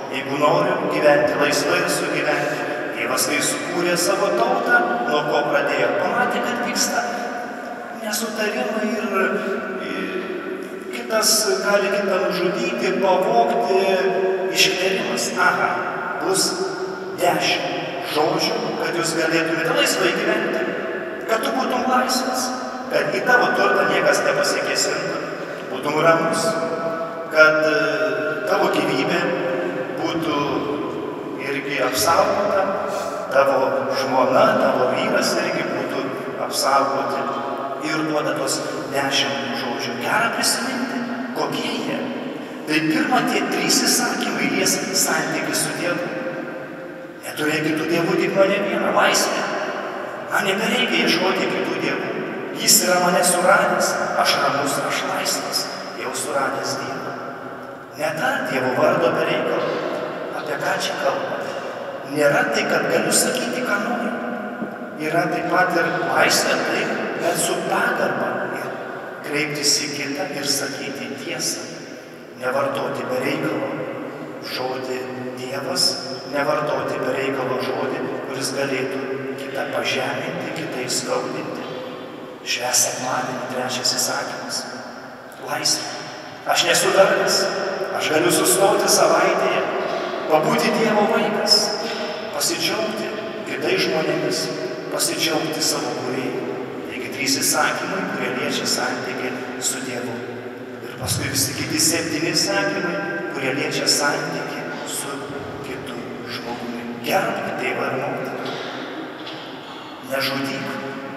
Jeigu noriu gyventi laisvai ir sugyventi, Dievas, kai sukūrė savo tautą, nuo ko pradėjo, pamatė, kad vyksta nesutarimai ir kitas gali kitą nužudyti, pavogti, iškvėrimas. Aha, bus dešimt žodžių, kad jūs galėtumėte laisvai gyventi, kad tu būtum laisvas, kad į tavo turtą niekas nepasikėsintų, būtum ramus, kad tavo gyvybė būtų irgi apsaugota, tavo žmona, tavo vyras irgi būtų apsaugoti. Ir duoda tos dešimt žodžių. Gera prisiminti, kokie jie. Tai pirma, tie trys įsakymai lies santykį su Dievu. Neturėk kitų dievų, tik mane vieną, laisvę. Man nebereikia ieškoti kitų dievų. Jis yra mane suradęs, aš ramus, aš laisvas, jau suradęs Dievą. Netar Dievo vardo be reikalo. Apie ką čia kalbate? Nėra tai, kad galiu sakyti, ką noriu. Yra taip pat ir laisvė, taip, bet su pagarba ir kreiptis į kitą ir sakyti tiesą. Nevartoti be reikalo žodį Dievas, nevartoti be reikalo žodį, kuris galėtų kitą pažeminti, kitą įskaudinti. Švęs sekmadienį, trečias įsakymas. Laisvė. Aš nesu vergas, aš galiu sustoti savaitėje, pabūti Dievo vaikas, pasidžiaugti kitais žmonėmis, pasidžiaugti savo kūrėjų. Taigi trys įsakymai, kurie liečia santykį su Dievu. Ir paskui visi kiti septyni įsakymai, kurie liečia santykį su kitu žmogumi. Gerbk tėvą ir motiną. Nežudyk.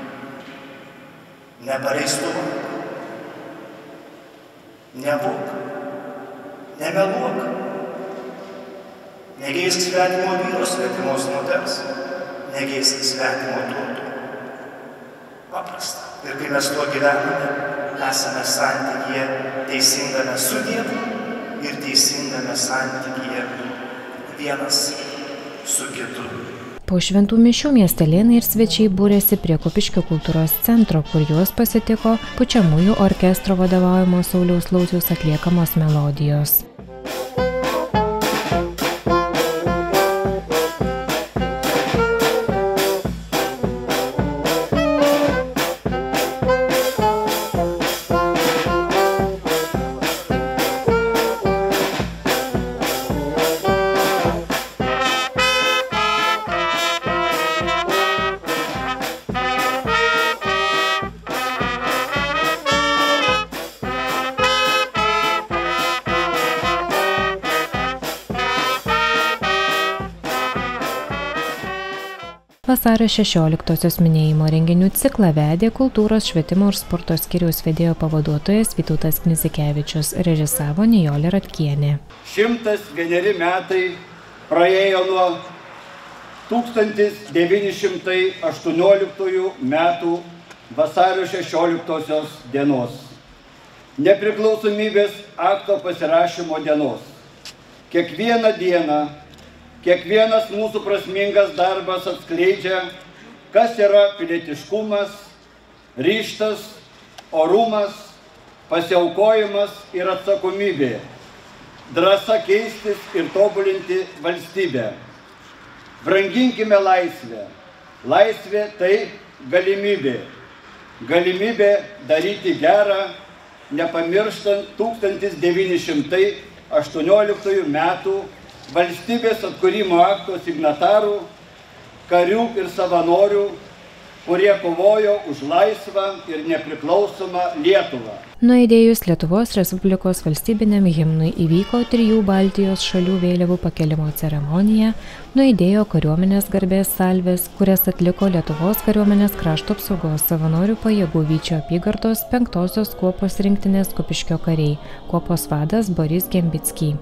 Nepareistuok. Nevok. Nemeluok. Negeisk svetimo vyro, svetimos moters. Negeisk svetimo turto. Paprasta. Ir kai mes tuo gyvename, esame santykyje teisingame su Dievu ir teisingame santykyje vienas su kitu. Po šventų mišių miestelėnai ir svečiai būrėsi prie Kupiškio kultūros centro, kur juos pasitiko pučiamųjų orkestro vadovaujamo Sauliaus Lauciaus atliekamos melodijos. Vasario šešioliktosios minėjimo renginių ciklą vedė kultūros, švietimo ir sporto skyriaus vedėjo pavaduotojas Vytautas Knizikevičius, režisavo Nijolė Ratkienė. Šimtas vieneri metai praėjo nuo tūkstantis devyni šimtai aštuonioliktųjų metų vasario šešioliktosios dienos, nepriklausomybės akto pasirašymo dienos. Kiekvieną dieną kiekvienas mūsų prasmingas darbas atskleidžia, kas yra pilietiškumas, ryžtas, orumas, pasiaukojimas ir atsakomybė, drąsa keistis ir tobulinti valstybę. Branginkime laisvę. Laisvė tai galimybė. Galimybė daryti gerą, nepamirštant tūkstantis devyni šimtai aštuonioliktųjų metų valstybės atkūrimo akto signatarų, karių ir savanorių, kurie kovojo už laisvą ir nepriklausomą Lietuvą. Nuaidėjus Lietuvos Respublikos valstybiniam himnui įvyko trijų Baltijos šalių vėliavų pakelimo ceremonija, nuaidėjo kariuomenės garbės salvės, kurias atliko Lietuvos kariuomenės krašto apsaugos savanorių pajėgų Vyčio apygardos penktosios kuopos rinktinės Kupiškio kariai, kuopos vadas Boris Gembicki.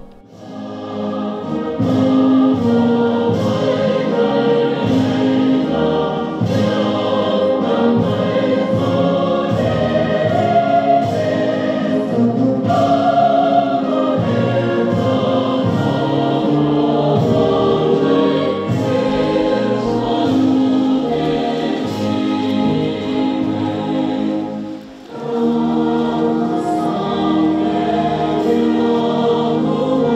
Oh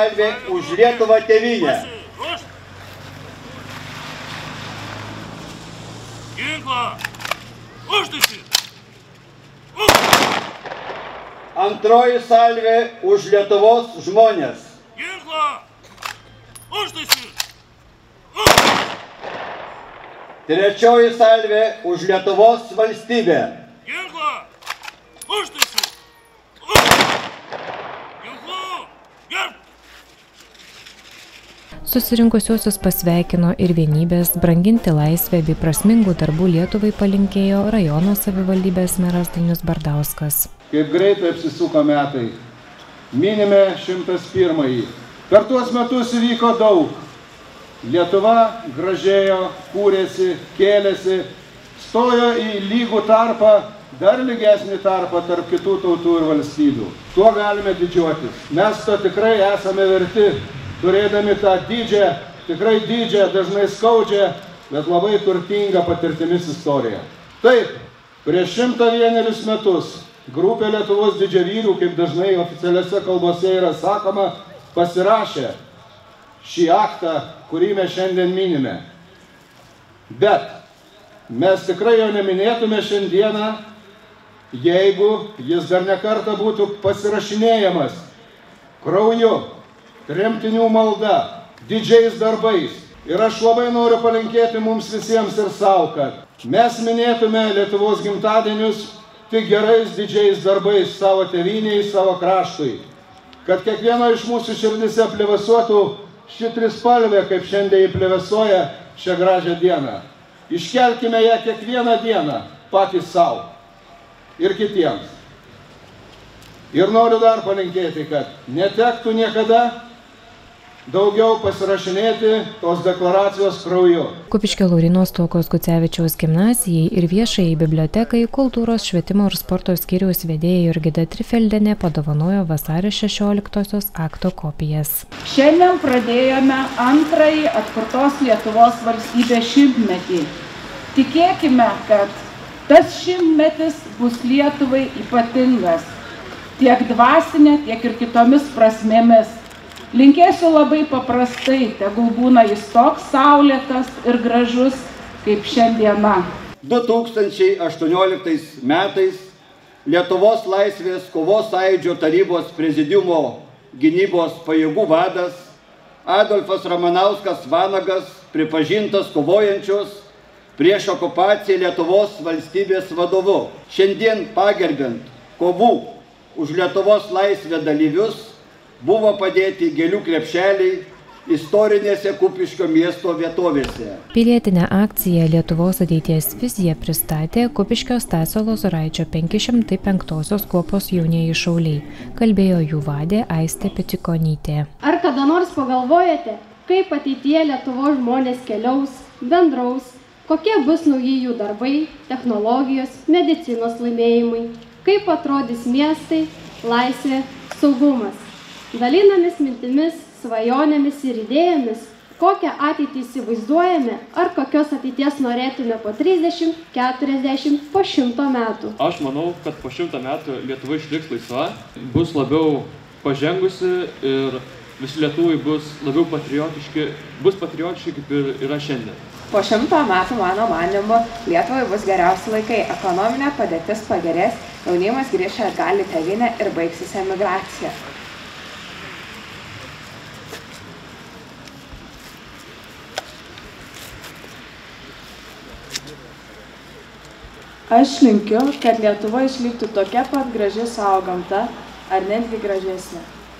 salvė už Lietuvą tėvynę. Ginklą! Užtaisį! Antroji salvė už Lietuvos žmonės. Ginklą! Užtaisį! Trečioji salvė už Lietuvos valstybę. Ginklą! Užtaisį! Ginklų! Gerb! Susirinkusiuosius pasveikino ir vienybės, branginti laisvę bei prasmingų darbų Lietuvai palinkėjo rajono savivaldybės meras Dainius Bardauskas. Kaip greitai apsisuko metai. Minime šimtas pirmąjį. Per tuos metus įvyko daug. Lietuva gražėjo, kūrėsi, kėlėsi, stojo į lygų tarpą, dar lygesnį tarpą tarp kitų tautų ir valstybių. Tuo galime didžiuotis. Mes to tikrai esame verti, turėdami tą didžią, tikrai didžią, dažnai skaudžią, bet labai turtingą patirtimis istoriją. Taip, prieš šimtą vienerius metus grupė Lietuvos didžiavyrių, kaip dažnai oficialiuose kalbose yra sakoma, pasirašė šį aktą, kurį mes šiandien minime. Bet mes tikrai jo neminėtume šiandieną, jeigu jis dar ne kartą būtų pasirašinėjamas krauju, tremtinių malda, didžiais darbais. Ir aš labai noriu palinkėti mums visiems ir savo, kad mes minėtume Lietuvos gimtadienius tik gerais didžiais darbais savo tėvynei, savo kraštui. Kad kiekvieno iš mūsų širdise plevasuotų ši trispalvė, kaip šiandien plevasuoja šią gražią dieną. Iškelkime ją kiekvieną dieną patys savo ir kitiems. Ir noriu dar palinkėti, kad netektų niekada daugiau pasirašinėti tos deklaracijos krauju. Kupiškio Lauryno Stuokos Gucevičiaus gimnazijai ir viešajai bibliotekai kultūros, švietimo ir sporto skyriaus vedėja Jurgita Trifeldienė padovanojo vasario šešioliktosios akto kopijas. Šiandien pradėjome antrąjį atkurtos Lietuvos valstybės šimtmetį. Tikėkime, kad tas šimtmetis bus Lietuvai ypatingas, tiek dvasinė, tiek ir kitomis prasmėmis. Linkėsiu labai paprastai, tegul būna jis toks saulėtas ir gražus, kaip šiandiena. du tūkstančiai aštuonioliktais metais Lietuvos laisvės kovos sąjūdžio tarybos prezidiumo gynybos pajėgų vadas Adolfas Ramanauskas Vanagas pripažintas kovojančios prieš okupaciją Lietuvos valstybės vadovu. Šiandien pagerbiant kovų už Lietuvos laisvę dalyvius buvo padėti gėlių krepšeliai istorinėse Kupiškio miesto vietovėse. Pilietinę akciją Lietuvos ateities viziją pristatė Kupiškio Stasio Lozoraičio penki šimtai penktosios kuopos jaunieji šauliai. Kalbėjo jų vadė Aistė Pičikonytė. Ar kada nors pagalvojate, kaip ateityje Lietuvos žmonės keliaus, bendraus, kokie bus nauji jų darbai, technologijos, medicinos laimėjimai, kaip atrodys miestai, laisvė, saugumas. Dalinamės mintimis, svajonėmis ir idėjomis, kokią ateitį įsivaizduojame, ar kokios ateities norėtume po trisdešimt, keturiasdešimt, po šimto metų. Aš manau, kad po šimto metų Lietuva išliks laisva, bus labiau pažengusi ir visi lietuviai bus labiau patriotiški, bus patriotiški kaip ir yra šiandien. Po šimto metų, mano manymu, Lietuvai bus geriausi laikai, ekonominė padėtis pagerės, jaunimas grįš atgal į tėvynę ir baigsis emigracija. Aš linkiu, kad Lietuva išliktų tokia pat graži savo gamta, ar netgi gražesnė.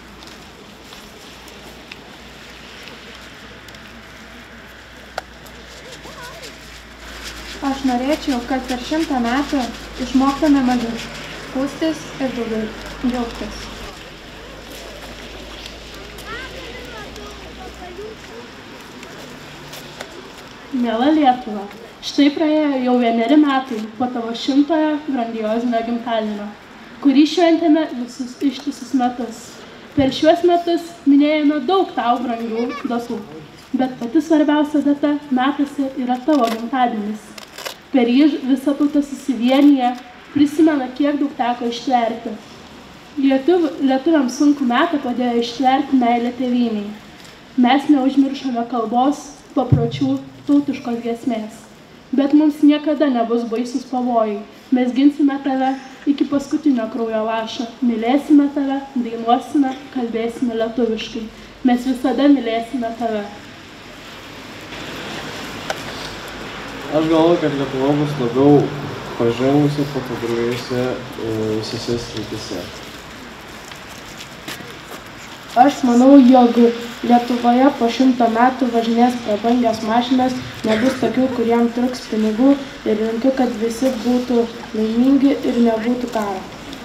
Aš norėčiau, kad per šimtą metų išmoktume mažiau skųstis ir daugiau džiaugtis. Miela Lietuva, štai praėjo jau vieneri metai po tavo šimtojo grandiozinio gimtadienio, kurį šventėme visus ištisus metus. Per šiuos metus minėjome daug tau brangių datų, bet pati svarbiausia data metuose yra tavo gimtadienis. Per jį visa tauta susivienyje prisimena, kiek daug teko ištverti. Lietuv, lietuviams sunku metą padėjo ištverti meilę tėvynei. Mes neužmiršome kalbos, papročių, tautiškos giesmės. Bet mums niekada nebus baisus pavojai. Mes ginsime tave iki paskutinio kraujo lašo. Mylėsime tave, dainuosime, kalbėsime lietuviškai. Mes visada mylėsime tave. Aš galvoju, kad Lietuva bus labiau pažengusi, patobulėjusi visose srityse. Aš manau, jog Lietuvoje po šimto metų važinės prabangios mašinas, nebus tokių, kuriem truks pinigų ir linkiu, kad visi būtų laimingi ir nebūtų karo.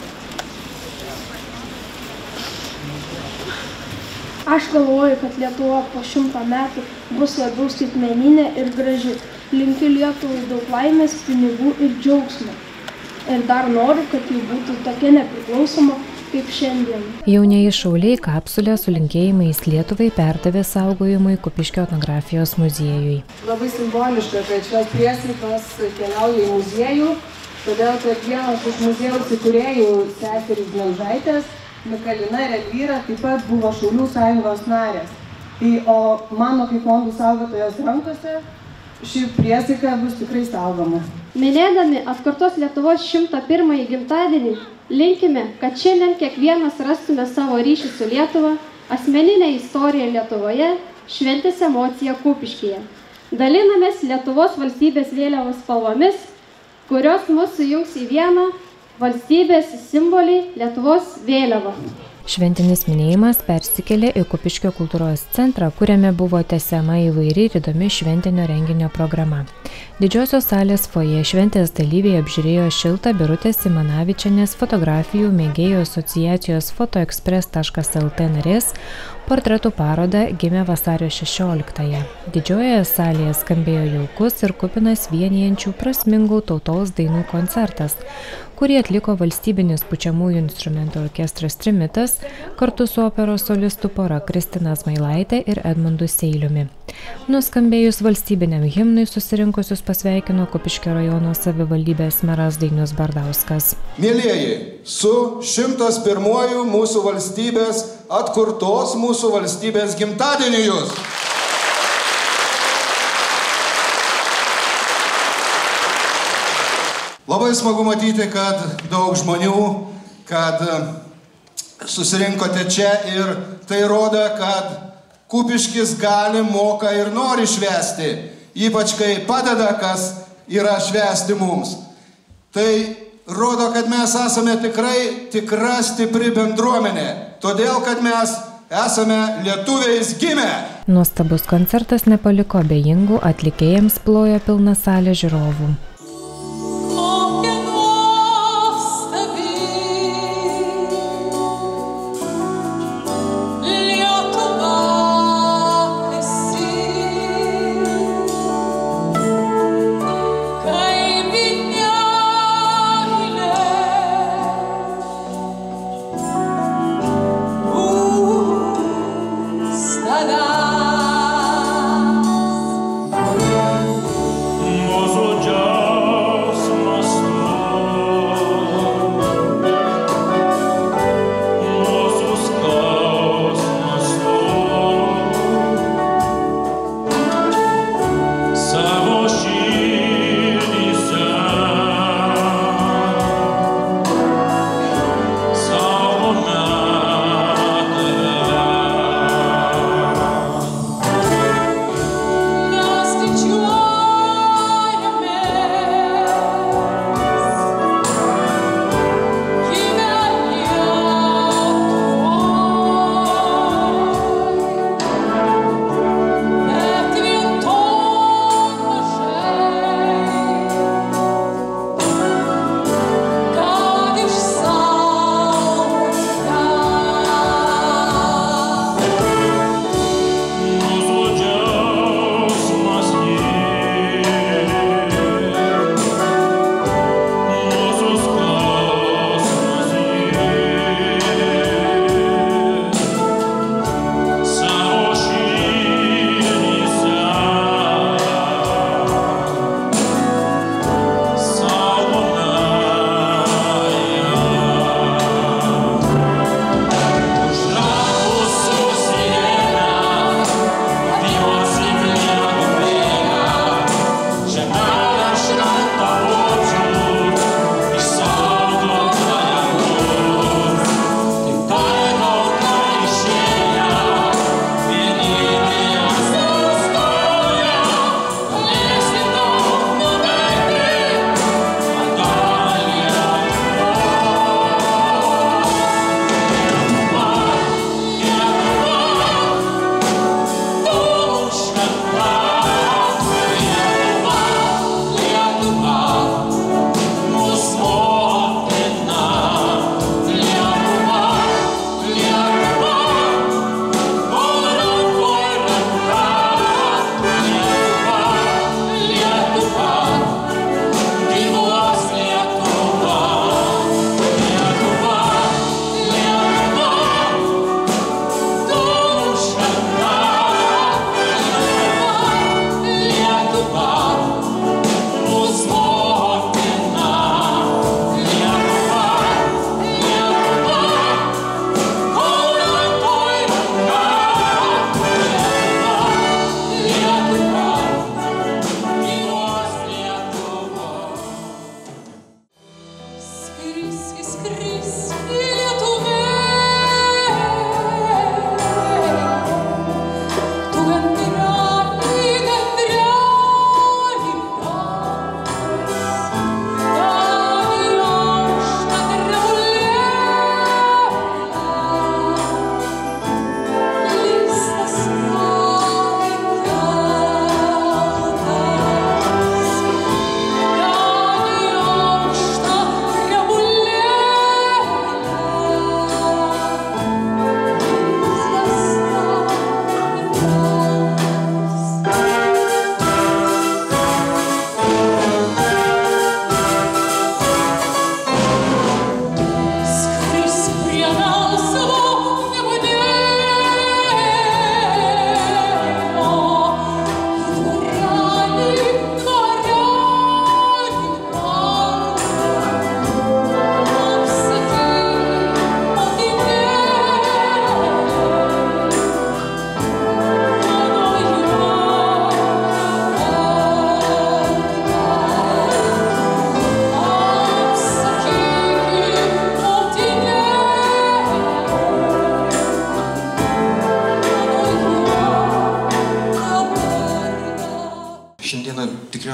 Aš galvoju, kad Lietuva po šimto metų bus labiau skaitmeninė ir graži. Linkiu Lietuvai daug laimės, pinigų ir džiaugsmo. Ir dar noriu, kad ji būtų tokia nepriklausoma kaip šiandien. Jaunieji šauliai kapsulę su linkėjimais Lietuvai perdavė saugojimui Kupiškio etnografijos muziejui. Labai simboliška, kad šios priesaikos keliauja į muziejų, todėl kad vienas iš muziejaus įkūrėjų seserys Glemžaitės, Mikalina ir Elvyra, taip pat buvo Šaulių sąjungos narės. Tai, o mano kaip fondų saugotojos rankose ši priesaika bus tikrai saugoma. Minėdami atkurtos Lietuvos šimto pirmąjį gimtadienį, linkime, kad šiandien kiekvienas rastume savo ryšį su Lietuva, asmeninę istoriją Lietuvoje, šventės emociją Kupiškyje. Dalinamės Lietuvos valstybės vėliavos spalvomis, kurios mus sujungs į vieną valstybės simbolį Lietuvos vėliavą. Šventinis minėjimas persikėlė į Kupiškio kultūros centrą, kuriame buvo tęsiama įvairi ir įdomi šventinio renginio programa. Didžiosios salės fojė šventės dalyviai apžiūrėjo šiltą Birutės Simanavičienės fotografijų mėgėjų asociacijos fotoexpress taškas lt narės portretų parodą Gimė vasario šešioliktąją. Didžiojoje salėje skambėjo jaukus ir kupinas vienijančių prasmingų tautos dainų koncertas, kurį atliko valstybinis pučiamųjų instrumentų orkestras Trimitas kartu su operos solistų pora Kristina Zmailaitė ir Edmundu Seiliumi. Nuskambėjus valstybiniam himnui susirinkusius pasveikino Kupiškio rajono savivaldybės meras Dainius Bardauskas. Mielieji, su šimtas pirmuoju mūsų valstybės atkurtos mūsų valstybės gimtadieniu jūs. Labai smagu matyti, kad daug žmonių, kad susirinkote čia ir tai rodo, kad Kupiškis gali, moka ir nori švęsti, ypač kai padeda, kas yra švęsti mums. Tai rodo, kad mes esame tikrai tikra stipri bendruomenė, todėl, kad mes esame lietuviais gimę. Nuostabus koncertas nepaliko abejingų, atlikėjams plojo pilna salė žiūrovų. Mūsų džiaugsmas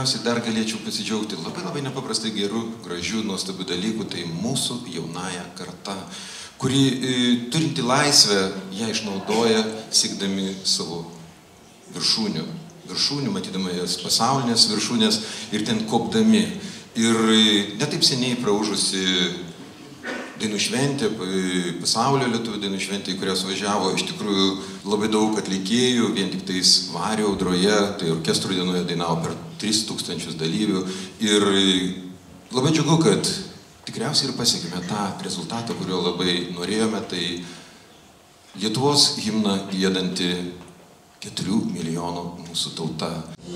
tikriausiai dar galėčiau pasidžiaugti labai labai nepaprastai gerų, gražių, nuostabių dalykų, tai mūsų jaunąją kartą, kuri e, turinti laisvę, ją išnaudoja siekdami savo viršūnių. Viršūnių, matydama jas pasaulinės viršūnės ir ten kopdami. Ir e, netaip seniai praūžusi dainų šventė, pasaulio lietuvių dainų šventė, į kurias važiavo iš tikrųjų labai daug atlikėjų, vien tik tais Vario audroje, tai orkestrų dienoje dainavo per tris tūkstančius dalyvių. Ir labai džiugu, kad tikriausiai ir pasiekime tą rezultatą, kurio labai norėjome, tai Lietuvos himną giedanti keturių milijonų mūsų tauta.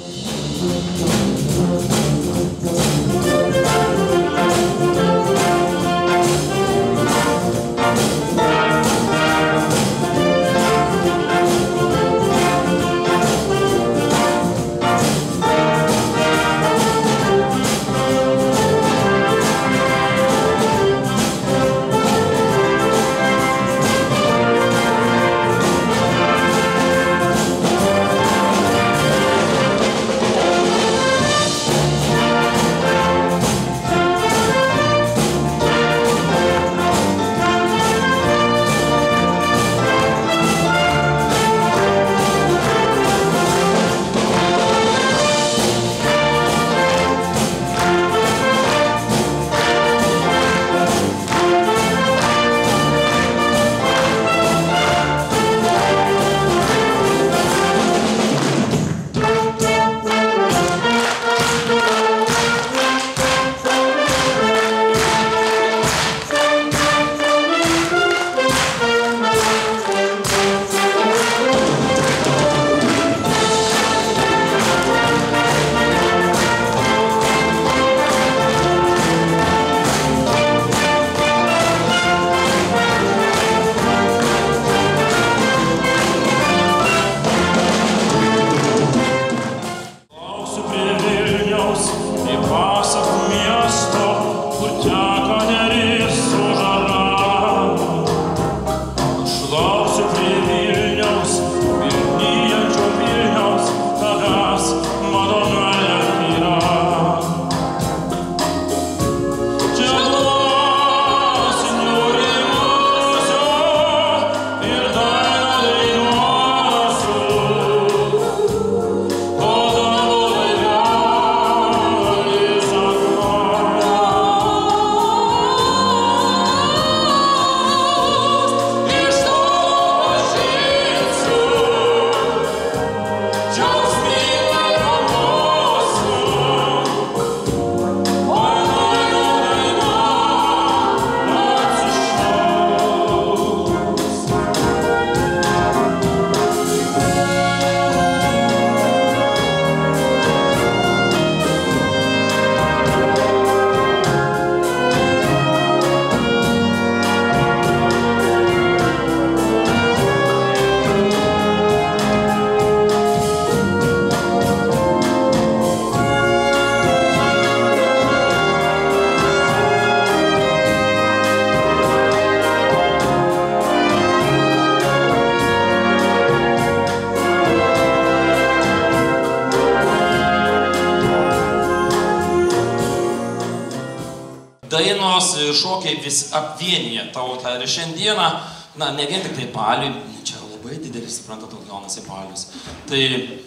Dainos šokiai vis apvienyje tautą ir šiandieną, na, ne vien tik tai paliui, čia labai didelis, suprantat, gaunasi palius. Tai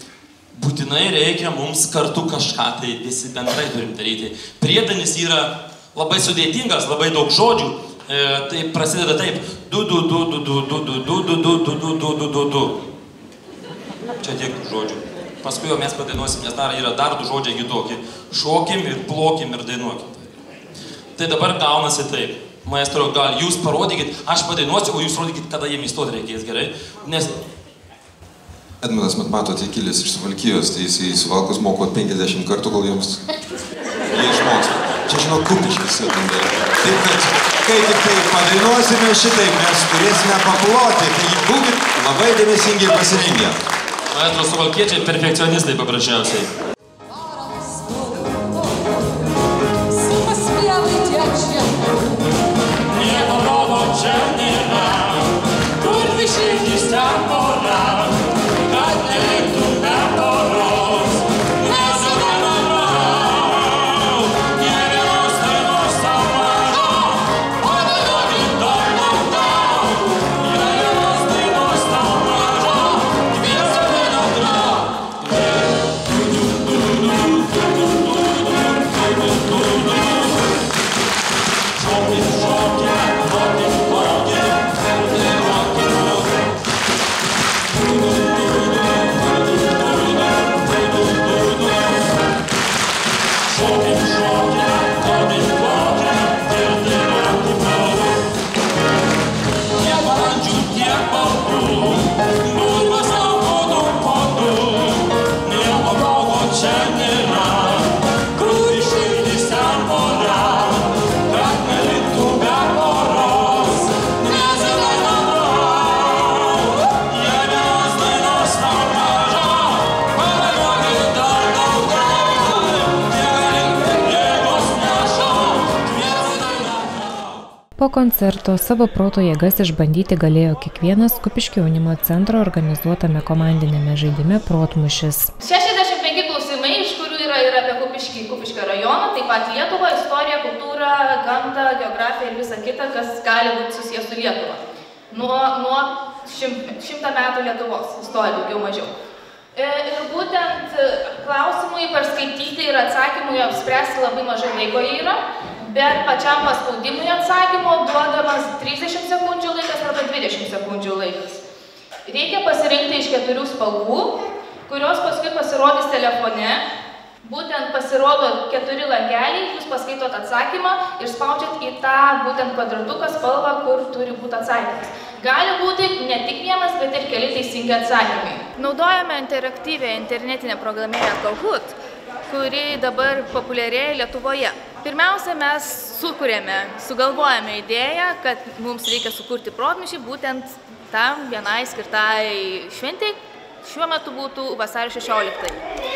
būtinai reikia mums kartu kažką, tai visi bendrai turim daryti. Priedanis yra labai sudėtingas, labai daug žodžių, e, tai prasideda taip, du, du, du, du, du, du, du, du, du, du, du, du, du, du, du, du. Čia tiek žodžių. Paskui jau mes padainuosim, nes dar yra dar du žodžiai kitokie. Šokim ir plokim ir dainuokim. Tai dabar gaunasi taip. Maestro, gal jūs parodykit, aš padainuosiu, o jūs rodykit, kada jiem įstoti reikės, gerai? Nes... Edmundas, mat matote, kilęs iš Suvalkijos, tai jisai Suvalkus moko penkiasdešimt kartų, kol jums jie išmoksta. Čia, žinau, Kupiškis Edmundai. Taip, kad kai tik tai padainuosime šitaip, mes turėsime paploti, tai būkit labai dėmesingi ir pasirengę. Maestro, suvalkiečiai perfekcionistai paprasčiausiai. Kad neliktų be poros, nesugalvojau. Po koncerto savo proto jėgas išbandyti galėjo kiekvienas Kupiškio jaunimo centro organizuotame komandinėme žaidime Protmūšis. šešiasdešimt penki klausimai, iš kurių yra ir apie Kupiškį, Kupiškio rajoną, taip pat Lietuvą, istoriją, kultūrą, gamtą, geografiją ir visą kitą, kas gali būti susijęs su Lietuva. Nuo, nuo šimt, šimtą metų Lietuvos istorija, daugiau mažiau. Ir būtent klausimui perskaityti ir atsakymui apspręsti labai mažai laiko yra. Bet pačiam paspaudimui atsakymo duodamas trisdešimt sekundžių laikas arba dvidešimt sekundžių laikas. Reikia pasirinkti iš keturių spalvų, kurios paskui pasirodys telefone. Būtent pasirodo keturi langeliai, jūs paskaitot atsakymą ir spaudžiat į tą būtent kvadratuką spalvą, kur turi būti atsakymas. Gali būti ne tik vienas, bet ir keli teisingi atsakymai. Naudojame interaktyvę internetinę programėlę Kahoot, kuri dabar populiarėja Lietuvoje. Pirmiausia, mes sukūrėme, sugalvojame idėją, kad mums reikia sukurti protmūšį būtent tam vienai skirtai šventei. Šiuo metu būtų vasario šešioliktai.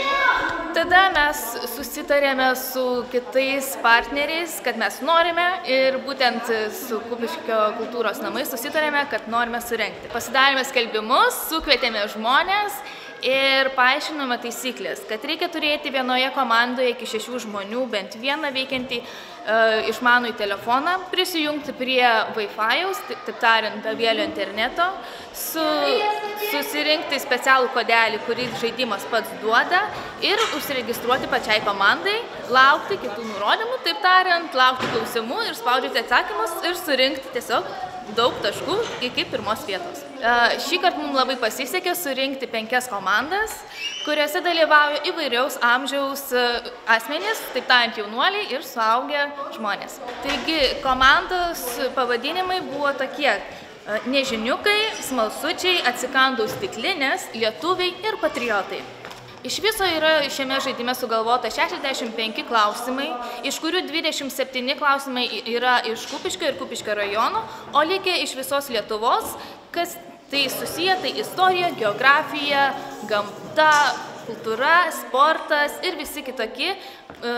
Tada mes susitarėme su kitais partneriais, kad mes norime ir būtent su Kupiškio kultūros namais susitarėme, kad norime surengti. Pasidarėme skelbimus, sukvietėme žmonės ir paaiškinome taisyklės, kad reikia turėti vienoje komandoje iki šešių žmonių bent vieną veikiantį e, išmanųjį telefoną, prisijungti prie Wi-Fi-aus, taip tariant, bevielio interneto, su, susirinkti specialų kodelį, kurį žaidimas pats duoda ir užsiregistruoti pačiai komandai, laukti kitų nurodymų, taip tariant, laukti klausimų ir spaudžiate atsakymus ir surinkti tiesiog daug taškų iki pirmos vietos. Šį kartą mums labai pasisekė surinkti penkias komandas, kuriuose dalyvauja įvairiaus amžiaus asmenys, taip tariant jaunuoliai ir suaugę žmonės. Taigi komandos pavadinimai buvo tokie: nežiniukai, smalsučiai, atsikandau stiklinės, lietuviai ir patriotai. Iš viso yra šiame žaidime sugalvota šešiasdešimt penki klausimai, iš kurių dvidešimt septyni klausimai yra iš Kupiškio ir Kupiškio rajono, o likę iš visos Lietuvos, kas tai susiję, tai istorija, geografija, gamta, kultūra, sportas ir visi kitokie e,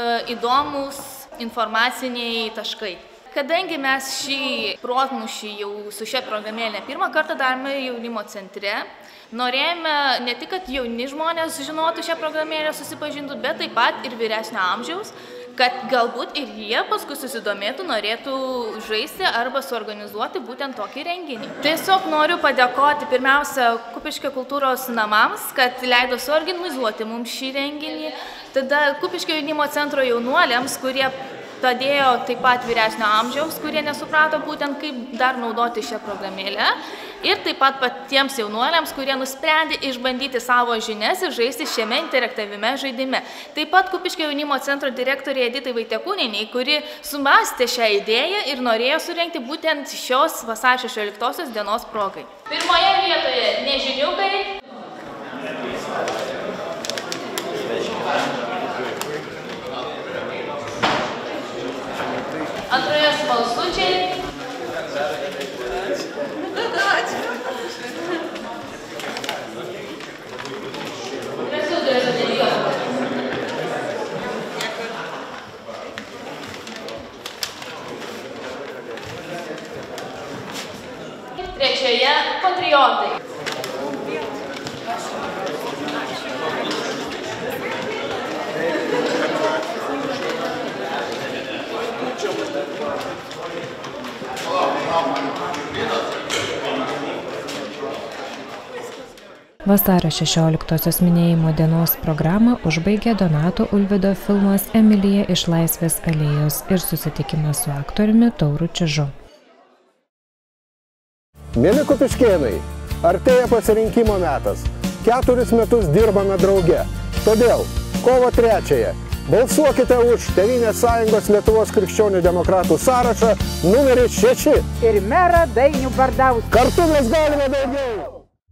įdomus informaciniai taškai. Kadangi mes šį protmūšį jau su šia programėlė pirmą kartą darome jaunimo centre, norėjome ne tik, kad jauni žmonės žinotų šią programėlę, susipažintų, bet taip pat ir vyresnio amžiaus, kad galbūt ir jie paskui susidomėtų, norėtų žaisti arba suorganizuoti būtent tokį renginį. Tiesiog noriu padėkoti pirmiausia Kupiškio kultūros namams, kad leido suorganizuoti mums šį renginį, tada Kupiškio jaunimo centro jaunuoliams, kurie padėjo taip pat vyresnio amžiaus, kurie nesuprato būtent, kaip dar naudoti šią programėlę. Ir taip pat patiems jaunuoliams, kurie nusprendė išbandyti savo žinias ir žaisti šiame interaktyviame žaidime. Taip pat Kupiškio jaunimo centro direktorė Editai Vaitekūnienei, kuri sumastė šią idėją ir norėjo surengti būtent šios vasario šešioliktosios dienos progai. Pirmoje vietoje nežiniukai. Antroje smalsučiai. Trečioje patriotai. Vasario šešioliktosios minėjimo dienos programą užbaigė Donato Ulvydo filmas Emilija iš Laisvės alėjos ir susitikimas su aktoriumi Tauru Čižu. Mieli kupiškėnai, artėja pasirinkimo metas. Keturis metus dirbame drauge. Todėl kovo trečiąją Balsuokite už Tėvynės sąjungos Lietuvos krikščionių demokratų sąrašą numeris šeši. Ir merą Dainių Bardauską. Kartu mes galime daugiau.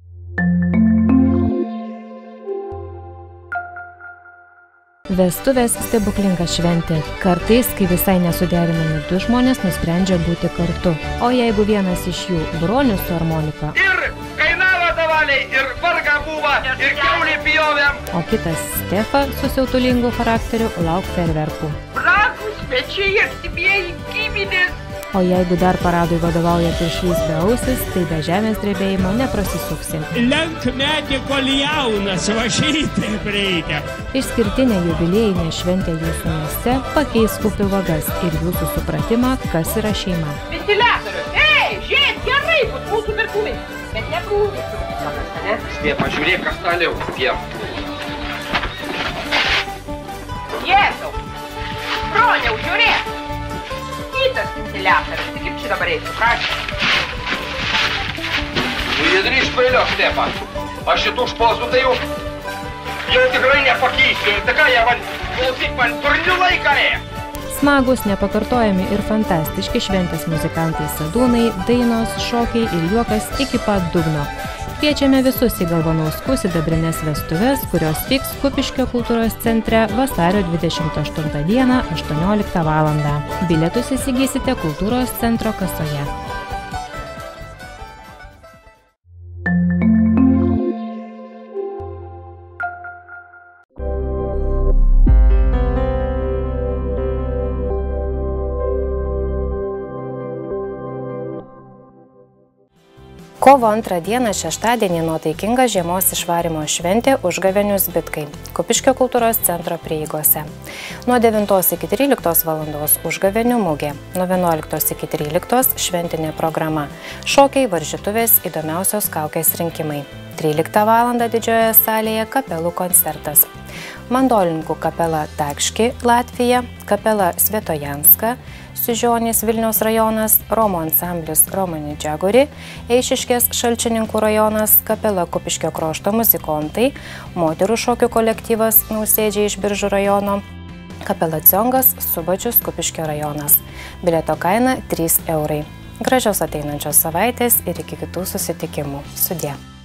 Vestuvės stebuklinga šventė. Kartais, kai visai nesuderinami du žmonės, nusprendžia būti kartu. O jeigu vienas iš jų bronius su harmonika, ir kainavo davaliai, ir varga buvo, ir kiaulį pjovėm, o kitas Stefa su siautulingu charakteriu lauk fejerverkų. Brakus, pečiai, artimieji, giminės. O jeigu dar paradui vadovauja piršlys be ausis, tai be žemės drebėjimo neprasisuksi. Lenk medį, kol jaunas, va šitaip reikia. Išskirtinė jubiliejinė šventė jūsų mieste pakeis upių vagas ir jūsų supratimą, kas yra šeima. Ventiliatorius, ei, žiūrėk, gerai, bus mūsų virtuvė, bet nekrūvis. Stepa, žiūrėk, kas toliau, diev. Jėzau, broniau, žiūrėk. Kitas ventiliatorius, tai kaip čia dabar eisiu, prašau. Nu, jie drįš pailiok, Stepa. Aš šitų šposų tai jau, jau tikrai nepakeisiu. Tai ką, jie man, klausyk man, turnių laiką rė. Smagus, nepakartojami ir fantastiški šventės muzikantai sadūnai, dainos, šokiai ir juokas iki pat dugno. Kviečiame visus į Galvanauskų sidabrinės vestuves, kurios vyks Kupiškio kultūros centre vasario dvidešimt aštuntą dieną aštuonioliktą valandą. Bilietus įsigysite kultūros centro kasoje. Kovo antrą dieną šeštadienį nuotaikinga žiemos išvarymo šventė Užgavėnių Zbitkai Kupiškio kultūros centro prieigose. Nuo devintos iki tryliktos valandos Užgavėnių mugė, nuo vienuoliktos iki tryliktos šventinė programa, šokiai, varžytuvės, įdomiausios kaukės rinkimai. tryliktą valandą didžiojoje salėje kapelų koncertas. Mandolininkų kapela Takški, Latvija, kapela Svetojanska, Sižionys Vilniaus rajonas, Romų ansamblis Romani Džaguri, Eišiškės Šalčininkų rajonas, kapela Kupiškio krošto muzikontai, moterų šokių kolektyvas Nausėdžiai iš Biržų rajono, kapela Ciongas, Subačius Kupiškio rajonas. Bilieto kaina trys eurai. Gražios ateinančios savaitės ir iki kitų susitikimų. Sudie.